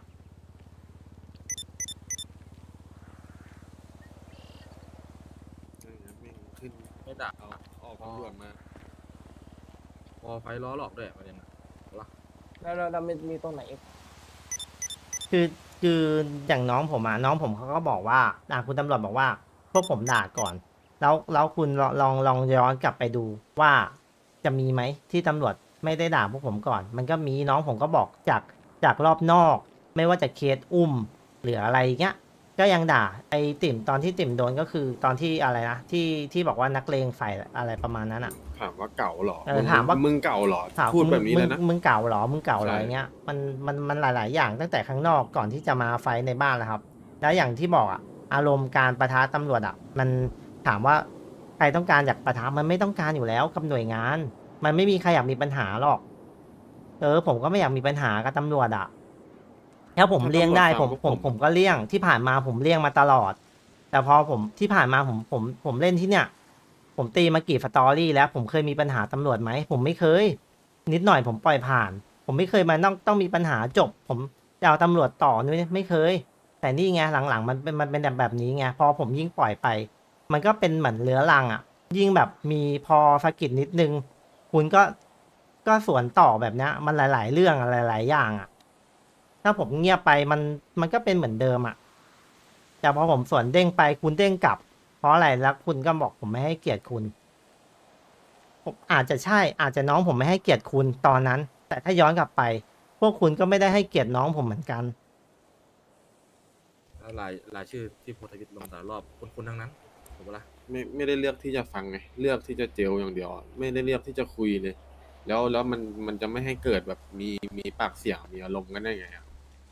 ขึ้นไม่ด่าเอาออกตำรวจมาพอไฟล้อหลอกด้วยประเด็นอะแล้วเราเรามีมีตรงไหนอีกคือคืออย่างน้องผมอ่ะน้องผมเขาก็บอกว่าอ่ะคุณตำรวจบอกว่าพวกผมด่าก่อน แล้วแล้วคุณลองลองลองย้อนกลับไปดูว่าจะมีไหมที่ตำรวจไม่ได้ด่าพวกผมก่อน มันก็มีน้องผมก็บอกจากจากรอบนอก ไม่ว่าจะเคสอุ้มหรืออะไรเงี้ยก็ยังด่าไอ้ติ่มตอนที่ติ่มโดนก็คือตอนที่อะไรนะที่ที่บอกว่านักเลงฝ่ายอะไรประมาณนั้นอ่ะถามว่าเก่าเหรอเออถามว่ามึงเก่าเหรอถามพูดมึงแบบนี้เลยนะมึงมึงเก่าเหรอมึงเก่าเหรอใช่อย่างเงี้ยมันมันมันหลาย ๆ อย่างตั้งแต่ข้างนอกก่อนที่จะมาไฟท์ในบ้านแล้วครับ แล้วอย่างที่บอกอ่ะอารมณ์การประทะตำรวจอ่ะมันถามว่าใครต้องการอยากประทะมันไม่ต้องการอยู่แล้วกับหน่วยงาน มันไม่มีใครอยากมีปัญหาหรอก เออผมก็ไม่อยากมีปัญหากับตำรวจอ่ะถ้าผมเลี่ยงได้ผมผมผมก็เลี่ยงที่ผ่านมาผมเลี่ยงมาตลอด แต่พอผมที่ผ่านมาผมผมผมเล่นที่เนี่ย ผมตีมากี่สตอรี่แล้วผมเคยมีปัญหาตำรวจไหมผมไม่เคย นิดหน่อยผมปล่อยผ่าน ผมไม่เคยมาต้องต้องมีปัญหาจบ ผมจะเอาตำรวจต่อนี่ไม่เคย แต่นี่ไงหลังๆมันเป็นมันเป็นแบบนี้ไงพอผมยิ่งปล่อยไป มันก็เป็นเหมือนเรื้อรังอ่ะ ยิ่งแบบมีพอสะกิดนิดนึง คุณก็ก็สวนต่อแบบเนี้ยมันหลาย ๆ เรื่องหลาย ๆ อย่างอ่ะ ถ้าผมเงียบไปมันมันก็เป็นเหมือนเดิมอ่ะแต่พอผมสวนเด้งไปคุณเด้งกลับ เพราะอะไรแล้วคุณก็บอกผมไม่ให้เกียรติคุณผมอาจจะใช่อาจจะน้องผมไม่ให้เกียรติคุณตอนนั้น แต่ถ้าย้อนกลับไป พวกคุณก็ไม่ได้ให้เกียรติน้องผมเหมือนกันแล้วรายรายชื่อที่โพสต์ทวิตลงแต่ละรอบคุณๆทั้งนั้นถูกปะล่ะไม่ไม่ได้เลือกที่จะฟังไงเลือกที่จะเจลอย่างเดียวอะไม่ได้เลือกที่จะคุยเลย แล้วแล้วมันมันจะไม่ให้เกิดแบบมีมีปากเสียงมีอารมณ์กันได้ไงอะ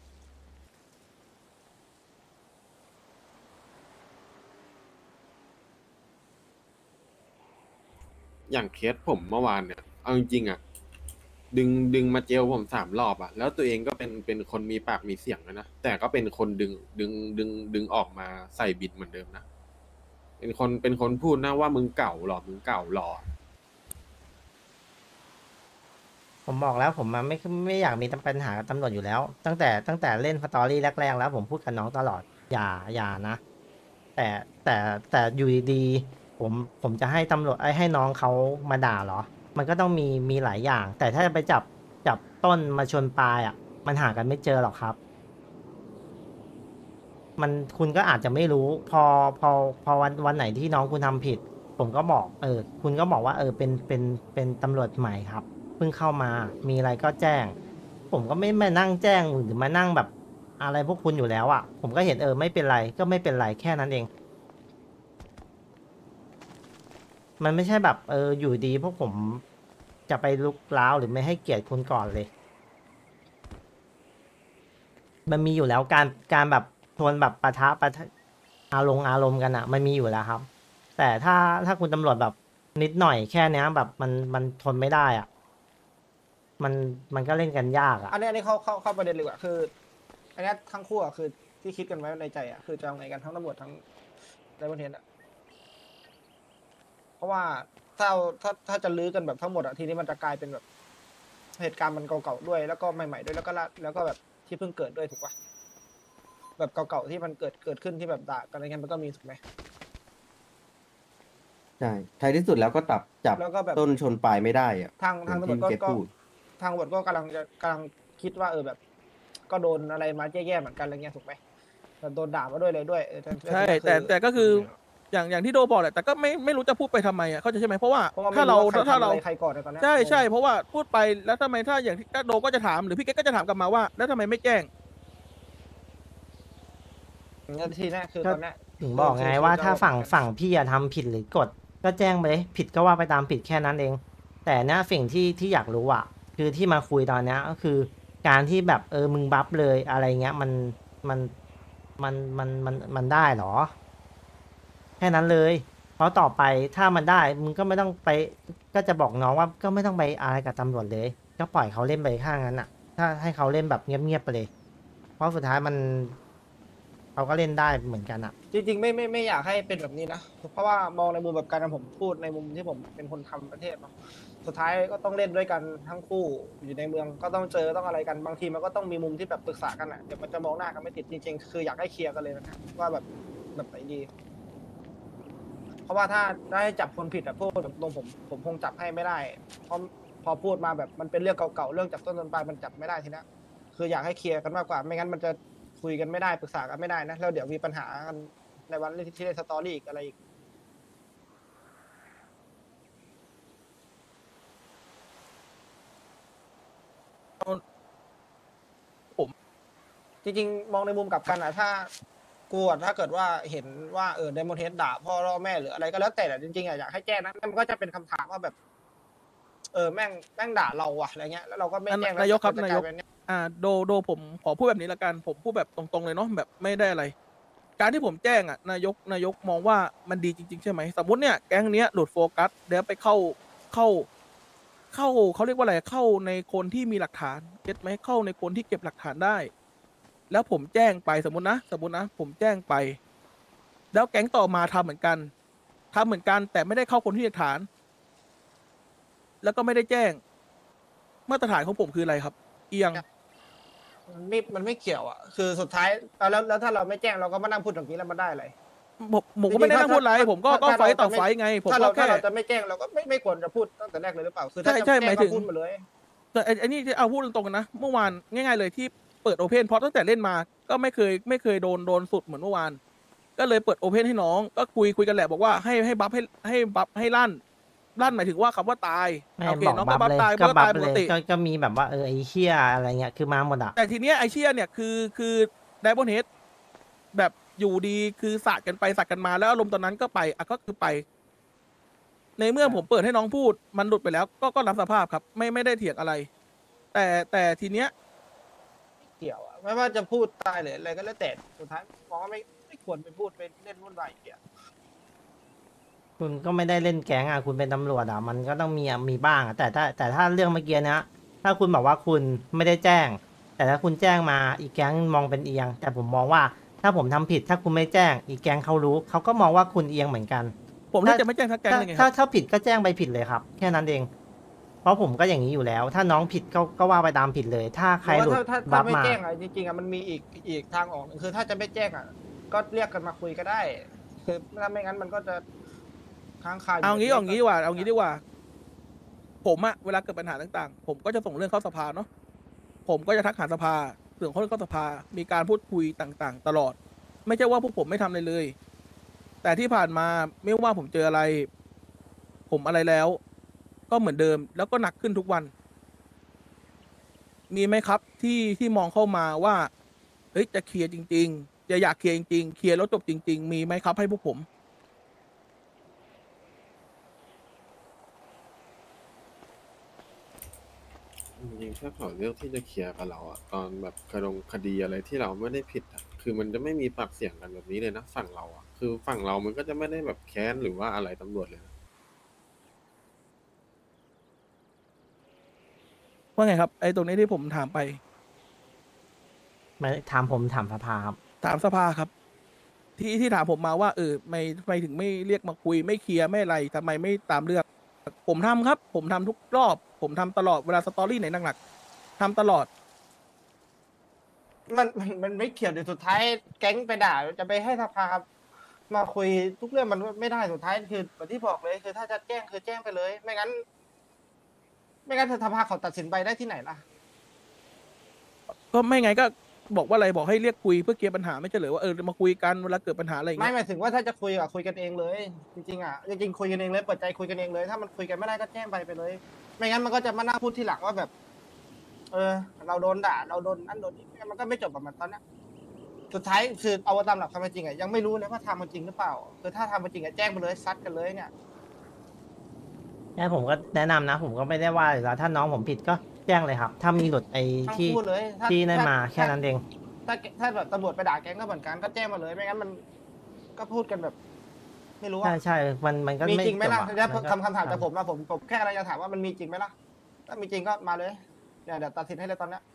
อย่างเคสผมเมื่อวานเนี่ยเอาจริงๆอะดึงดึงมาเจลผมสามรอบอะแล้วตัวเองก็เป็นเป็นคนมีปากมีเสียงนะนะแต่ก็เป็นคนดึงดึงดึงดึงออกมาใส่บิดเหมือนเดิมนะ เป็นคนเป็นคนพูดนะว่ามึงเก่าหรอมึงเก่าหรอผมบอกแล้วผมมาไม่ไม่อยากมีปัญหากับตำรวจอยู่แล้ว ตั้งแต่ตั้งแต่เล่นสตอรี่แรกๆแล้วผมพูดกับน้องตลอดอย่าอย่านะ แต่แต่แต่อยู่ดีๆผมผมจะให้ตำรวจไอ้ให้น้องเขามาด่าเหรอ มันก็ต้องมีมีหลายอย่าง แต่ถ้าจะไปจับจับต้นมาชนปลายอ่ะ มันหากันไม่เจอหรอกครับ มันคุณก็อาจจะไม่รู้ พอพอพอวันวันไหนที่น้องคุณทำผิด ผมก็บอก เออ คุณก็บอกว่าเออเป็นเป็นเป็นตำรวจใหม่ครับ เพิ่งเข้ามา มีอะไรก็แจ้ง ผมก็ไม่มานั่งแจ้งหรือมานั่งแบบอะไรพวกคุณอยู่แล้วอะ่ะ ผมก็เห็นเออไม่เป็นไรก็ไม่เป็นไรแค่นั้นเอง มันไม่ใช่แบบเอออยู่ดีพวกผมจะไปลุกล้าวหรือไม่ให้เกียรติคุณก่อนเลย มันมีอยู่แล้วการการแบบทวนแบบปะทะปะทะอารมณ์อารมณ์กันอะ่ะ มันมีอยู่แล้วครับ แต่ถ้าถ้าคุณตำรวจแบบนิดหน่อยแค่เนี้ยแบบมันมันทนไม่ได้อะ่ะ มันมันก็เล่นกันยากอะ่ะอันนี้อันนี้เข้าเข้าเข้าประเด็นเลยดีกว่าคืออันเนี้ยทั้งคู่อะคือที่คิดกันไว้ในใจอะคือจะเอาไงกันทั้งตำรวจทั้งไดมอนเฮดอะเพราะว่าถ้าเอาถ้าถ้าจะลื้อกันแบบทั้งหมดอะทีนี้มันจะกลายเป็นแบบเหตุการณ์มันเก่าๆด้วย แล้วก็ใหม่ๆด้วยแล้วก็ละแล้วก็แบบที่เพิ่งเกิดด้วยถูกปะแบบเก่าๆที่มันเกิดเกิดขึ้นที่แบบด่ากันอะไรเงี้ยมันก็มีถูกไหมใช่ท้ายที่สุดแล้วก็ตับจับแล้วก็แบบต้นชนปลายไม่ได้อะทางทางอย่ตำรวจก็ที่เกก็พูดทางตำรวจก็กำลังจะกำลังคิดว่าเออแบบ ก็โดนอะไรมาแย่ๆเหมือนกันอะไรเงี้ยถูกไหมแต่โดนด่ามาด้วยเลยด้วยเออใช่ แต่แต่ก็คืออย่างอย่างที่โดบอกแหละแต่ก็ไม่ไม่รู้จะพูดไปทำไมอ่ะเข้าใจใช่ไหมเพราะว่าเพราะว่าไม่ถ้าเรารู้ว่าใครถ้าทำเราอะไรใครก่อนในตอนเนี้ยใช่ใช่งงเพราะว่าพูดไปแล้วทำไมถ้าอย่างที่โดก็จะถามหรือพี่เก๊ก็จะถามกลับมาว่า แล้วทำไมไม่แจ้งงั้นทีเนี้ยคือก็ตอนเนี้ยถึงบอกไงว่าถ้าฝั่งฝั่งพี่อะทำผิดหรือกฎก็แจ้งไปเลยผิดก็ว่าไปตามผิดแค่นั้นเอง แต่เนี้ยสิ่งที่ที่อยากรู้อะคือที่มาคุยตอนเนี้ยก็คือการที่แบบเออมึงบัฟเลยอะไรเงี้ยมันมันมันมันมันมันได้เหรอ แค่นั้นเลย เพราะต่อไปถ้ามันได้มึงก็ไม่ต้องไปก็จะบอกน้องว่าก็ไม่ต้องไปอะไรกับตำรวจเลย ก็ปล่อยเขาเล่นไปข้างนั้นอะถ้าให้เขาเล่นแบบเงียบๆไปเลย เพราะสุดท้ายมันเขาก็เล่นได้เหมือนกันอะจริงๆไม่ไม่ไม่อยากให้เป็นแบบนี้นะเพราะว่ามองในมุมแบบการผมพูดในมุมที่ผมเป็นคนทำประเทศเนาะสุดท้ายก็ต้องเล่นด้วยกันทั้งคู่อยู่ในเมืองก็ต้องเจอต้องอะไรกันบางทีมันก็ต้องมีมุมที่แบบปรึกษากันอะเดี๋ยวมันจะมองหน้ากันไม่ติดจริงๆคืออยากให้เคลียร์กันเลยนะว่าแบบแบบไหนดี เพราะว่าถ้าได้จับคนผิดอะพูดแบบตรงผมผมคงจับให้ไม่ได้ เพราะพอพูดมาแบบมันเป็นเรื่องเก่าๆเรื่องจับต้นจนปลายมันจับไม่ได้ทีนี้คืออยากให้เคลียร์กันมากกว่าไม่งั้นมันจะคุยกันไม่ได้ปรึกษากันไม่ได้นะแล้วเดี๋ยวมีปัญหากันในวันที่ได้สตอรี่อีกอะไรอีกผมจริงๆมองในมุมกลับกันอะถ้ากูอะถ้าเกิดว่าเห็นว่าเออไดมอนเฮดด่าพ่อล่อแม่หรืออะไรก็แล้วแต่แต่จริงๆอะอยากให้แจ้งนะมันก็จะเป็นคำถามว่าแบบ เออแม่งแม่งด่าเราอะอะไรเงี้ยแล้วเราก็ไม่แจ้งนายกครับแล้วนายกจะลเป็เอ่าโดโดผมขอพูดแบบนี้ละกันผมพูดแบบตรงๆเลยเนาะแบบไม่ได้อะไร การที่ผมแจ้งอ่ะนายกนายกมองว่ามันดีจริง ๆ ใช่ไหมสมมติเนี่ยแก๊งเนี้ยหลุดโฟกัสเดี๋ยวไปเข้าเข้า เข้าเขาเรียกว่าอะไรเข้าในคนที่มีหลักฐานเก็ตไหมเข้าในคนที่เก็บหลักฐานได้ แล้วผมแจ้งไปสมมตินะสมมตินะผมแจ้งไป แล้วแก๊งต่อมาทำเหมือนกันทำเหมือนกัน แต่ไม่ได้เข้าคนที่หลักฐาน แล้วก็ไม่ได้แจ้ง มาตรฐานของผมคืออะไรครับ เอียงมันไม่มันไม่เกี่ยวอ่ะ คือสุดท้ายเอาแล้วแล้วถ้าเราไม่แจ้งเราก็มานั่งพูดแบบนี้แล้วมันได้อะไรผมผมก็ไม่ได้นั่งพูดอะไร ผมก็ก็ไฟต์ต่อไฟต์ไง ผมถ้าก็เราแค่ถ้าเราจะไม่แจ้งเราก็ไม่ไม่ควรจะพูดตั้งแต่แรกเลยหรือเปล่า คือถ้าใช่จะใช่แจ้งหมายก็ถึงพูดมาเลยแต่ไอ้ไอ้นี่ที่เอาพูดตรงๆกันนะ เมื่อวานง่ายๆเลยที่เปิดโอเพนเพราะตั้งแต่เล่นมาก็ไม่เคยไม่เคยโดนโดนสุดเหมือนเมื่อวาน ก็เลยเปิดโอเพนให้น้อง ก็คุยคุยกันแหละบอกว่าให้ให้บัฟให้ให้บัฟให้ลั่นลั่นหมายถึงว่าคำว่าตายไม่โอเคบอกน้องบัก็ฟบัฟเลยตายก็ก็บัตายฟปเลกยติก็ก็มีแบบว่าเออไอ้เชี่ยอะไรเงี้ยคือมาหมดอ่ะแต่ทีเนี้ยไอเชียเนี่ยคือคือไดบอนเฮดแบบอยู่ดีคือสาดกันไปสาดกันมาแล้วอารมณ์ตอนนั้นก็ไปอ่ะก็คือไป ในเมื่อผมเปิดให้น้องพูดมันหลุดไปแล้ว ก็ก็รับสภาพครับ ไม่ไม่ได้เถียงอะไร แต่แต่ทีเนี้ยเกี่ยวอ่ะ ไม่ว่าจะพูดตายหรืออะไรก็แล้วแต่ สุดท้ายมองว่าไม่ไม่ควรไปพูดไปเล่นวุ่นวายอีกอ่ะคุณก็ไม่ได้เล่นแก๊งอ่ะคุณเป็นตำรวจอ่ะมันก็ต้องมีอ่ะมีบ้างอ่ะแต่ถ้าแต่ถ้าเรื่องเมื่อกี้เนี้ยถ้าคุณบอกว่าคุณไม่ได้แจ้ง แต่ถ้าคุณแจ้งมาอีกแก๊งมองเป็นเอียง แต่ผมมองว่าถ้าผมทำผิด ถ้าคุณไม่แจ้ง อีกแก๊งเขารู้เขาก็มองว่าคุณเอียงเหมือนกันผมที่จะไม่แจ้งทักแก๊งถ้าเลยไงคถ้ารับถ้าผิดก็แจ้งไปผิดเลยครับ แค่นั้นเอง เพราะผมก็อย่างนี้อยู่แล้ว ถ้าน้องผิดก็ก็ว่าไปตามผิดเลย ถ้าใครหลุดถ้าถ้าบัถ้าฟไม่มาแจ้งอ่ะจริงๆอ่ะมันมีอีกอีกทางออกหนึ่งคือถ้าจะไม่แจ้งอ่ะ ก็เรียกกันมาคุยก็ได้ คือถ้าไม่งั้นมันก็จะค้างคาอยู่เอางี้แบบเอางี้ดีกว่า เอางี้ดีกว่า ผมอะเวลาเกิดปัญหาต่างๆ ผมก็จะส่งเรื่องเข้าสภาเนาะ ผมก็จะทักหาสภาเรื่องเข้าสภา มีการพูดคุยต่างๆ ตลอด ไม่ใช่ว่าพวกผมไม่ทำอะไรเลย แต่ที่ผ่านมาไม่ว่าผมเจออะไร ผมอะไรแล้ว ก็เหมือนเดิม แล้วก็หนักขึ้นทุกวัน มีไหมครับที่ที่มองเข้ามาว่าเฮ้ยจะเคลียร์จริงๆจะอยากเคลียร์จริงๆเคลียร์แล้วจบจริง ๆ มีไหมครับให้พวกผมจริงๆถ้าเขาเลือกที่จะเคลียร์กับเราอะตอนแบบคดงคดีอะไรที่เราไม่ได้ผิดอะคือมันจะไม่มีปากเสียงกันแบบนี้เลยนะฝั่งเราอะคือฝั่งเรามันก็จะไม่ได้แบบแค้นหรือว่าอะไรตำรวจเลยนะว่าไงครับไอ้ตรงนี้ที่ผมถามไปไม่ถามผมถามสภาครับถามสภาครับ ที่ที่ถามผมมาว่าเออไม่ไม่ถึงไม่เรียกมาคุยไม่เคลียร์ไม่อะไรทำไมไม่ตามเรื่อง ผมทำครับ ผมทำทุกรอบ ผมทำตลอดเวลาสตอรี่ไหนหนักๆทำตลอดมันมันมันไม่เกี่ยวเดี๋ยวสุดท้ายแก๊งไปด่าจะไปให้สภามาคุยทุกเรื่องมันไม่ได้สุดท้ายคือแบบที่บอกเลยคือถ้าจะแจ้งคือแจ้งไปเลย ไม่งั้น ไม่งั้นสภาเขาตัดสินไปได้ที่ไหนล่ะก็ไม่ไงก็บอกว่าอะไรบอกให้เรียกคุยเพื่อเคลียร์ปัญหาไม่ใช่เหรอว่าเออมาคุยกันเวลาเกิดปัญหาอะไรอย่างไม่เงี้ยหมายถึงว่าถ้าจะคุยอะคุยกันเองเลย จริงๆอะจริงๆคุยกันเองเลยเปิดใจคุยกันเองเลย ถ้ามันคุยกันไม่ได้ก็แจ้งไปไปเลย ไม่งั้นมันก็จะมานั่งพูดทีหลังว่าแบบ เออ เราโดนด่าเราโดนนั่นโดนนี่มันก็ไม่จบแบบมันตอนเนี้ยสุดท้ายคือเอาตามหลักความเป็นจริงอะยังไม่รู้เลยว่าทำมันจริงหรือเปล่าคือถ้าทำมันจริงอะแจ้งไปเลยซัดกันเลยเนี่ยงั้นผมก็แนะนำนะ ผมก็ไม่ได้ว่าอยู่แล้วถ้าน้องผมผิดก็แจ้งเลยครับ ถ้ามีหลุดไอ้ทั้งที่คู่เลยถ้าที่ได้มาถ้าแค่นั้นเองถ้าถ้าแบบตำรวจไปด่าแก๊งก็เหมือนกันก็แจ้งมาเลย ไม่งั้นมันก็พูดกันแบบ ไม่รู้ว่าใช่ใช่มันมันก็มีไม่จริงไหมล่ะจบอแล้วมันก็คำคำถามจากผมนะผมผมแค่กำลังจะถามว่ามันมีจริงไหมล่ะถ้ามีจริงก็มาเลยเดี๋ยวเดี๋ยวตัดสินให้เลยตอนเนี้ย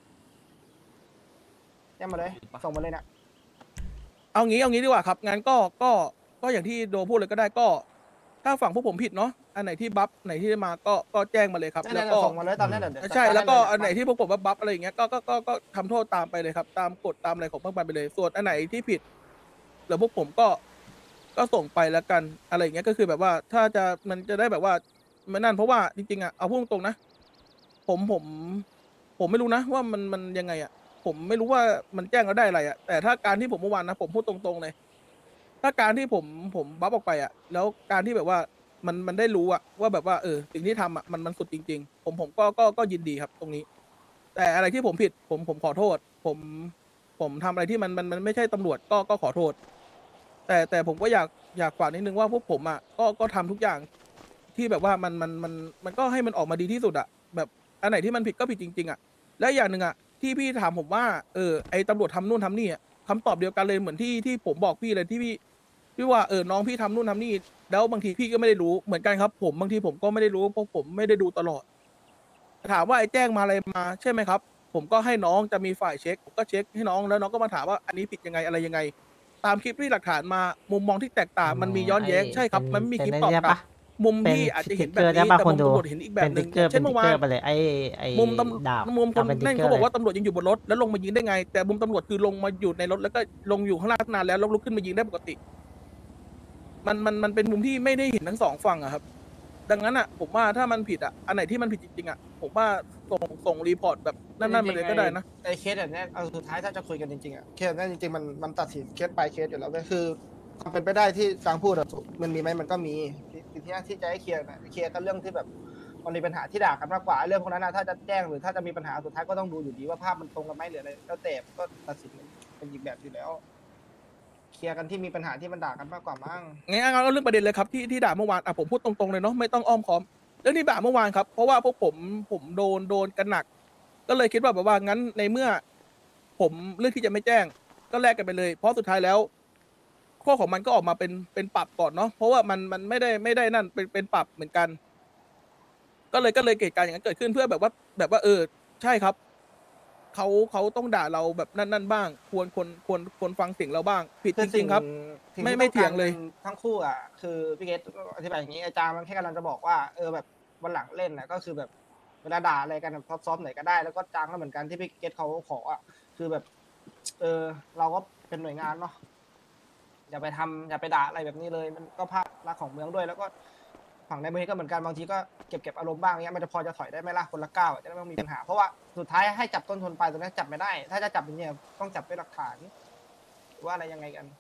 แจ้งมาเลยส่งมาเลยเนี่ยเอางี้เอางี้ดีกว่าครับงั้นก็ก็ก็อย่างที่โดพูดเลยก็ได้ก็ ถ้าฝั่งพวกผมผิดเนาะอันไหนที่บัฟไหนที่มาก็ก็แจ้งมาเลยครับได้แล้วได้ก็ส่งมาเลยตอนนี้เดี๋ยวเดี๋ยวใช่จัดการแล้วก็ให้เยอันไหนที่พวกผมว่าบัฟอะไรอย่างเงี้ยก็ก็ก็ก็ทำโทษตามไปเลยครับ ตามกฎตามอะไรของพวกมันไปเลย ส่วนอันไหนที่ผิดแล้วพวกผมก็ก็ส่งไปแล้วกันอะไรอย่างเงี้ยก็คือแบบว่าถ้าจะมันจะได้แบบว่ามันนั่นเพราะว่าจริงๆอ่ะเอาพูดตรงๆนะ ผมผม ผมไม่รู้นะว่ามันมันยังไงอ่ะ ผมไม่รู้ว่ามันแจ้งเราได้อะไรอ่ะแต่ถ้าการที่ผมเมื่อวานนะผมพูดตรงๆเลย ถ้าการที่ผมผมบัฟออกไปอ่ะ แล้วการที่แบบว่ามันมันได้รู้อ่ะว่าแบบว่าเออสิ่งที่ทำอ่ะมันมันสุดจริง ๆ ผมผมก็ก็ก็ยินดีครับตรงนี้ แต่อะไรที่ผมผิด ผมผมขอโทษ ผมผมทำอะไรที่มันมันมันไม่ใช่ตำรวจก็ก็ขอโทษ แต่แต่ผมก็อยากอยากฝากนิดนึงว่าพวกผมอ่ะก็ก็ทำทุกอย่างที่แบบว่ามันมันมันมันก็ให้มันออกมาดีที่สุดอ่ะแบบอันไหนที่มันผิดก็ผิดจริงๆอ่ะและอย่างหนึ่งอ่ะที่พี่ถามผมว่าเออไอตำรวจทำนู่นทำนี่อ่ะคำตอบเดียวกันเลยเหมือนที่ที่ผมบอกพี่เลยที่พี่พี่ว่าเออน้องพี่ทำนู่นทำนี่แล้วบางทีพี่ก็ไม่ได้รู้เหมือนกันครับ ผมบางทีผมก็ไม่ได้รู้เพราะผมไม่ได้ดูตลอด ถามว่าไอ้แจ้งมาอะไรมาใช่ไหมครับ ผมก็ให้น้องจะมีฝ่ายเช็คผมก็เช็คให้น้องแล้วน้องก็มาถามว่าอันนี้ผิดยังไงอะไรยังไง ตามคลิปที่หลักฐานมามุมมองที่แตกต่างมันมีย้อนแย้งใช่ครับ มันไม่มีคลิปตอบกลับมุมที่อาจจะเห็นแบบนี้แต่มุมตำรวจเห็นอีกแบบหนึ่งเช่นเมื่อวานไปเลยไอ้ไอ้มุมตำดาบมุมคนทำเป็นนั่นติ๊กเกอร์เขาบอกว่าเลยตำรวจยังอยู่บนรถแล้วลงมายิงได้ไง แต่มุมตำรวจคือลงมาอยู่ในรถแล้วก็ลงอยู่ข้างล่างนานแล้วแล้วลุกขึ้นมายิงได้ปกติ มันมันมันเป็นมุมที่ไม่ได้เห็นทั้งสองฝั่งอะครับ ดังนั้นอะผมว่าถ้ามันผิดอะอันไหนที่มันผิดจริงๆอะผมว่าส่งส่งรีพอร์ตแบบนั่นๆมาเลยก็ได้นะไอ้เคสแบบเนี้ยเอาสุดท้ายถ้าจะคุยกันจริงๆอ่ะเคสแบบเนี้ยจริงๆมันมันตัดสินเคสไปเคสอยู่แล้วก็คือความเป็นไปได้ที่ฟังพูดอะมันมีไหมมันก็มีทีที่ที่จะให้เคลียร์นะเคลียร์ก็เรื่องที่แบบมันมีปัญหาที่ด่ากันมากกว่าเรื่องพวกนั้นนะถ้าจะแจ้งหรือถ้าจะมีปัญหาสุดท้ายก็ต้องดูอยู่ดีว่าภาพมันตรงกันไหมหรืออะไรแล้วแต่ก็ตัดสินเป็นอีกแบบอยู่แล้วเคลียร์กันที่มีปัญหาที่มันด่ากันมากกว่ามั้งงั้นเอาเอาเรื่องประเด็นเลยครับที่ที่ด่าเมื่อวานอ่ะผมพูดตรงๆเลยเนาะไม่ต้องอ้อมค้อมเรื่องที่ด่าเมื่อวานครับเพราะว่าพวกผมผมโดนโดนกันหนัก ก็เลยคิดว่าแบบว่างั้นในเมื่อ ผมเลือกที่จะไม่แจ้ง ก็แลกกันไปเลย เพราะสุดท้ายแล้ว ข้อของมันก็ออกมาเป็นเป็นปรับก่อนเนาะเพราะว่ามันมันไม่ได้ไม่ได้นั่นเป็นเป็นปรับเหมือนกัน ก็เลยก็เลยเกิดการอย่างนั้นเกิดขึ้นเพื่อแบบว่าแบบว่าเออใช่ครับเขาเขาต้องด่าเราแบบนั่นนั่นบ้าง ควรควรควรควรฟังเสียงเราบ้าง ผิดจริงๆครับสิ่ไม่ที่ไม่ต้องเถียงการเลยทั้งคู่อ่ะคือพี่เกตอธิบายอย่างนี้อาจารย์มันแค่กำลังจะบอกว่าเออแบบวันหลังเล่นนะก็คือแบบเวลาด่าอะไรกันซอฟๆไหนก็ได้แล้วก็จางก็เหมือนกันที่พี่เกตเขาขออ่ะคือแบบ เออเราก็เป็นหน่วยงานเนาะอย่าไปทำอย่าไปด่าอะไรแบบนี้เลย มันก็ภาพลักษณ์ของเมืองด้วย แล้วก็ฝั่งในเมืองก็เหมือนกันบางทีก็เก็บเก็บอารมณ์บ้างเงี้ยมันจะพอจะถอยได้ไหมล่ะคนละก้าวจะได้ไม่ต้องมีปัญหาเพราะว่าสุดท้ายให้จับต้นทนปลายตรงนี้จับไม่ได้ ถ้าจะจับอย่างเงี้ยต้องจับด้วยหลักฐานหรือว่าอะไรยังไงกัน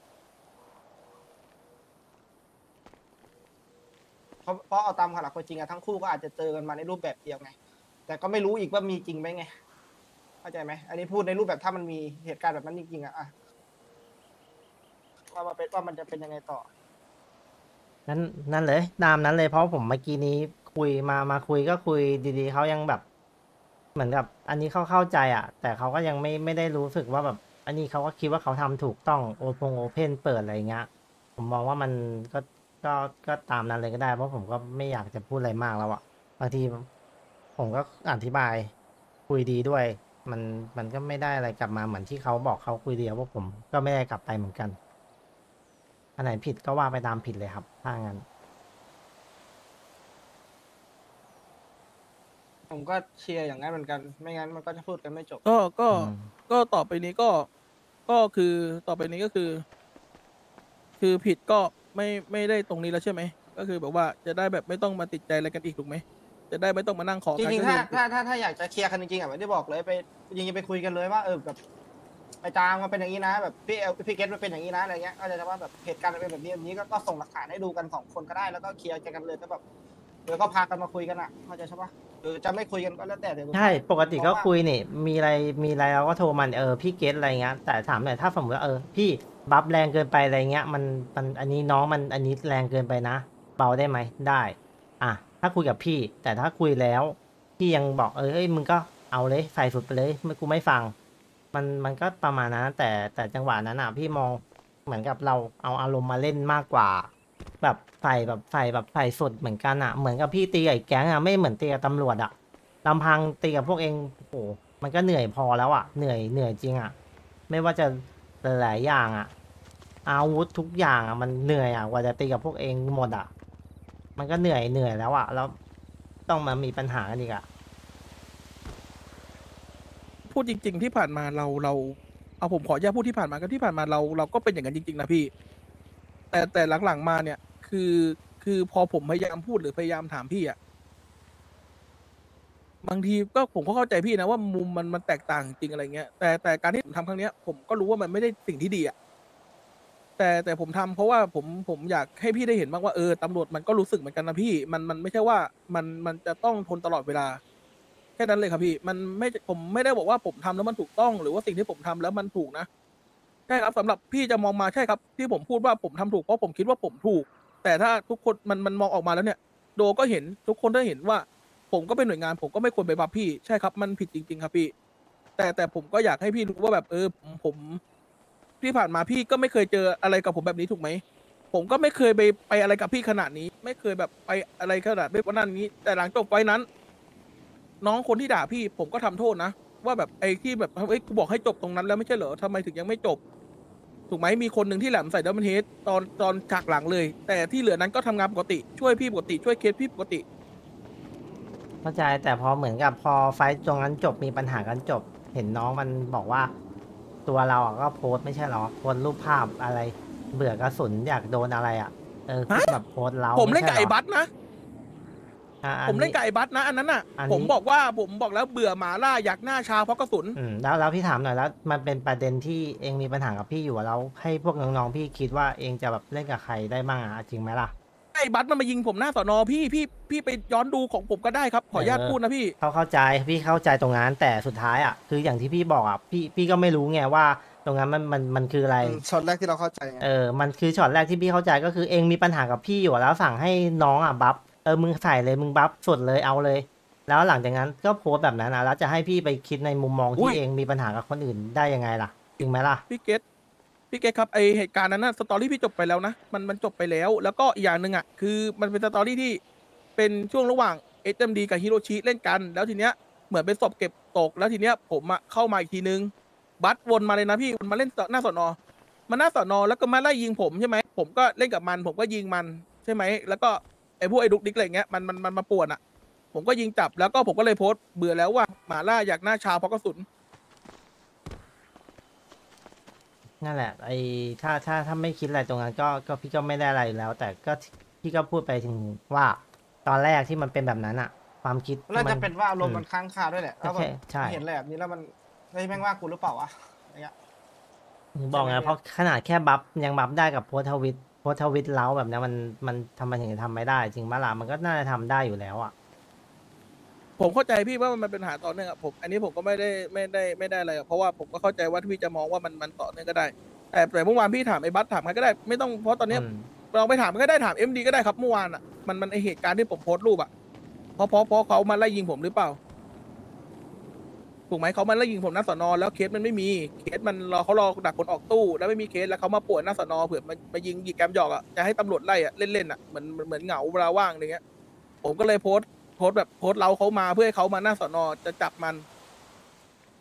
เพราะเพราะเอาตามหลักความจริงอะทั้งคู่ก็อาจจะเจอกันมาในรูปแบบเดียวไง แต่ก็ไม่รู้อีกว่ามีจริงไหมไงเข้าใจไหมอันนี้พูดในรูปแบบถ้ามันมีเหตุการณ์แบบนั้นจริงๆอะอะว่ามันเป็นว่ามันจะเป็นยังไงต่อนั่นนั่นเลยตามนั้นเลยเพราะผมเมื่อกี้นี้คุยมามาคุยก็คุยดีๆเขายังแบบ เหมือนกับ อันนี้เขาเข้าใจอ่ะ แต่เขาก็ยังไม่ไม่ได้รู้สึกว่าแบบ อันนี้เขาก็คิดว่าเขาทำถูกต้องโอพงโอเพนเปิดอะไรเงี้ยผมมองว่ามันก็ก็ก็ตามนั้นเลยก็ได้ เพราะผมก็ไม่อยากจะพูดอะไรมากแล้วอ่ะบางทีผมก็อธิบายคุยดีด้วยมันมันก็ไม่ได้อะไรกลับมาเหมือนที่เขาบอกเขาคุยเดียวว่าผมก็ไม่ได้กลับไปเหมือนกันอันไหนผิดก็ว่าไปตามผิดเลยครับถ้างั้นผมก็เชียร์อย่างนั้นเหมือนกัน ไม่งั้นมันก็จะพูดกันไม่จบก็ก็อืมก็ต่อไปนี้ก็ก็คือต่อไปนี้ก็คือ คือผิดก็ไม่ไม่ได้ตรงนี้แล้วใช่ไหมก็คือแบบว่าจะได้แบบไม่ต้องมาติดใจอะไรกันอีกถูกไหมจะได้ไม่ต้องมานั่งขอจกันริงก็ๆ ถ้าคือถ้าถ้าถ้าอยากจะเคลียร์กันจริงๆอ่ะไม่ได้บอกเลยไปจริงๆไปคุยกันเลยว่าเออแบบไปตามมาเป็นอย่างนี้นะ แบบพี่เอลพี่เกตมันเป็นอย่างนี้นะอะไรเงี้ยก็จะว่าแบบเหตุการณ์มันเป็นแบบนี้แบบนี้ก็ก็ส่งหลักฐานให้ดูกันสองคนก็ได้แล้วก็เคลียร์กันเลยก็แบบเดี๋ยวก็พากันมาคุยกันอ่ะเข้าใจใช่ปะหรือจะไม่คุยกันก็แล้วแต่เดี๋ยวใช่ปกติก็คุยนี่มีอะไรมีอะไรเราก็โทรมันเออพี่เกตอะไรเงี้ยแต่ถามหน่อยถ้าสมมติว่าเออพี่บัฟแรงเกินไปอะไรเงี้ยมันมันอันนี้น้องมันอันนี้แรงเกินไปนะเบาได้ไหมได้อ่ะถ้าคุยกับพี่ แต่ถ้าคุยแล้วพี่ยังบอกเออเอ้ยมึงก็เอาเลยใส่สุดไปเลยไม่กูไม่ฟัง มันมันก็ประมาณนั้นแต่แต่จังหวะนั้นอ่ะ พี่มองเหมือนกับเราเอาอารมณ์มาเล่นมากกว่า แบบใส่แบบใส่แบบใส่สุดเหมือนกันอ่ะเหมือนกับพี่ตีกับไอ้แก๊งอ่ะไม่เหมือนตีกับตำรวจอ่ะลำพังตีกับพวกเองโอ้โหมันก็เหนื่อยพอแล้วอ่ะเหนื่อยเหนื่อยจริงอ่ะไม่ว่าจะหลายๆอย่างอ่ะอาวุธทุกอย่างอ่ะมันเหนื่อยอ่ะกว่าจะตีกับพวกเองหมดอ่ะมันก็เหนื่อยเหนื่อยแล้วอ่ะแล้วต้องมามีปัญหากันอีกอ่ะพูดจริง ๆ ที่ผ่านมาเราเราเอาผมขออนุญาตพูดที่ผ่านมาก็ที่ผ่านมาเราเราก็เป็นอย่างนั้นจริงๆนะพี่ แต่แต่หลังๆมาเนี่ย คือคือพอผมพยายามพูดหรือพยายามถามพี่อะบางทีก็ผมก็เข้าใจพี่นะว่ามุมมันมันแตกต่างจริงอะไรเงี้ยแต่แต่การที่ผมทำครั้งเนี้ย ผมก็รู้ว่ามันไม่ได้สิ่งที่ดีอะแต่แต่ผมทำเพราะว่าผมผมอยากให้พี่ได้เห็นบ้างว่าเออตำรวจมันก็รู้สึกเหมือนกันนะพี่มันมันไม่ใช่ว่ามันมันจะต้องทนตลอดเวลา แค่นั้นเลยครับพี่ มันไม่ผมไม่ได้บอกว่าผมทำแล้วมันถูกต้องหรือว่าสิ่งที่ผมทำแล้วมันถูกนะใช่ครับสำหรับพี่จะมองมาใช่ครับที่ผมพูดว่าผมทำถูกเพราะผมคิดว่าผมถูก แต่ถ้าทุกคนมันมันมองออกมาแล้วเนี่ย โดก็เห็นทุกคนได้เห็นว่า ผมก็เป็นหน่วยงาน ผมก็ไม่ควรไปบัฟพี่ใช่ครับมันผิดจริง ๆ ครับพี่ แต่แต่ผมก็อยากให้พี่รู้ว่าแบบเออผมผมที่ผ่านมาพี่ก็ไม่เคยเจออะไรกับผมแบบนี้ถูกไหมผมก็ไม่เคยไปไปอะไรกับพี่ขนาดนี้ ไม่เคยแบบไปอะไรขนาดไม่วันนั้นนี้ แต่หลังจบไฟนั้น น้องคนที่ด่าพี่ผมก็ทำโทษนะว่าแบบไอ้ที่แบบเอ้ยกูบอกให้จบตรงนั้นแล้วไม่ใช่เหรอทำไมถึงยังไม่จบ ถูกไหมมีคนหนึ่งที่แหลมใส่ดับเบิลเฮดตอนตอนฉากหลังเลย แต่ที่เหลือนั้นก็ทำงานปกติช่วยพี่ปกติช่วยเคสพี่ปกติเข้าใจแต่พอเหมือนกับพอไฟท์ตรงนั้นจบมีปัญหากันจบ เห็นน้องมันบอกว่า ตัวเราอ่ะก็โพสต์ไม่ใช่หรอโพสต์รูปภาพอะไร เบื่อกระสุนอยากโดนอะไรอ่ะเออคือแบบโพสต์เราผมเล่นไม่กับใช่ไอ้หรบัตนะอ่ะอัผมเล่นกับไอ้บัตนะอันนั้นน่ะอันนี้ผมบอกว่าผมบอกแล้วเบื่อหมาล่าอยากหน้าชาเพราะกระสุนอืมแล้วแล้วพี่ถามหน่อยแล้ว มันเป็นประเด็นที่เองมีปัญหากับพี่อยู่อะแล้วให้พวกน้องๆพี่คิดว่าเองจะแบบเล่นกับใครได้บ้างอ่ะจริงไหมล่ะไอ้บัตมันมายิงผมหน้าสอนอพี่พี่พี่ไปย้อนดูของผมก็ได้ครับ ขออนุญาตเออพูดนะพี่เขาเข้าใจพี่เข้าใจตรงนั้นแต่สุดท้ายอ่ะคืออย่างที่พี่บอกอ่ะพี่พี่ก็ไม่รู้ไงว่า ตรงนั้นมันมันมันคืออะไรช็อตแรกที่เราเข้าใจไงเออ มันคือช็อตแรกที่พี่เข้าใจก็คือเองมีปัญหากับพี่อยู่แล้วสั่งให้น้องอ่ะบัฟ เออ มึงใส่เลย มึงบัฟสุดเลย เอาเลย แล้วหลังจากนั้นก็โพสต์แบบนั้นอ่ะ แล้วจะให้พี่ไปคิดในมุมมองอุ้ที่ยเองมีปัญหากับคนอื่นได้ยังไงล่ะ จริงไหมล่ะพี่เกตพี่เกตครับไอเหตุการณ์นั้นน่ะสตอรี่พี่จบไปแล้วนะมันมันจบไปแล้ว แล้วก็อีกอย่างหนึ่งอ่ะคือมันเป็นสตอรี่ที่เป็นช่วงระหว่าง เอส เอ็ม ดี กับฮิโรชิเล่นกัน แล้วทีเนี้ยเหมือนเป็นศพเก็บตก แล้วทีเนี้ยผมอ่ะเข้ามาอีกทีนึง บัสวนมาเลยนะพี่วนมาเล่นหน้าสอนอมาหน้าสอนอแล้วก็มาไล่ยิงผมใช่ไหมผมก็เล่นกับมัน ผมก็ยิงมันใช่ไหมแล้วก็ไอพวกไอ้ดุกดิกอะไรเงี้ยมันมันมันมาป่วนอ่ะ ผมก็ยิงจับแล้วก็ผมก็เลยโพสต์เบื่อแล้วว่าหมาล่าอยากหน้าชาเพราะกระสุนนั่นแหละ ไอ้ถ้าถ้าถ้าไม่คิดอะไรตรงนั้นก็ก็พี่ก็ไม่ได้อะไรอยู่แล้ว แต่ก็พี่ก็พูดไปถึงว่า ตอนแรกที่มันเป็นแบบนั้นอ่ะ ความคิดน่าจะมัเป็นว่าอารมณ์มันค้างคาด้วยแหละแล้วโอเคแบบใช่เห็นอะไรแบบนี้แล้วมันเฮ้ยแม่งว่ากูหรือเปล่าวะอะไรเงี้ยถึงบอกไงใช่ไหมเพราะขนาดแค่บัฟยังบัฟได้กับโพสต์ทวิตโพสต์ทวิตเล้าแบบเนี้ยมันมันทำไมถึงจะทำไม่ได้ จริงปะล่ะมันก็น่าจะทำได้อยู่แล้วอ่ะผมเข้าใจพี่ว่ามันเป็นปัญหาต่อเนื่องอะผมอันนี้ผมก็ไม่ได้ไม่ได้ไม่ได้อะไรอะเพราะว่าผมก็เข้าใจว่าพี่จะมองว่ามันมันต่อเนื่องก็ได้ แต่แต่เมื่อวานพี่ถามไอ้บัสถามใครก็ได้ไม่ต้องเพราะตอนเนี้ยอืมเราไปถามก็ได้ถามเอ็มดีก็ได้ครับเมื่อวานอ่ะมันมันไอเหตุการณ์ที่ผมโพสต์รูปอ่ะเพราะเพราะเพราะเขามาไล่ยิงผมหรือเปล่าถูกไหมเขามาไล่ยิงผมหน้าสอนอแล้วเคสมันไม่มีเคสมันรอเขารอดักคนออกตู้แล้วไม่มีเคสแล้วเขามาป่วนหน้าสอนอเผื่อมามายิงยิงแกมหยอกอ่ะจะให้ตำรวจไล่อ่ะเล่นๆอ่ะเหมือนเหมือนเหงาเวลาว่างอะไรเงี้ยผมก็เลยโพสต์โพสต์แบบโพสต์เราเขามาเพื่อให้เขามาหน้าสอนอจะจับมัน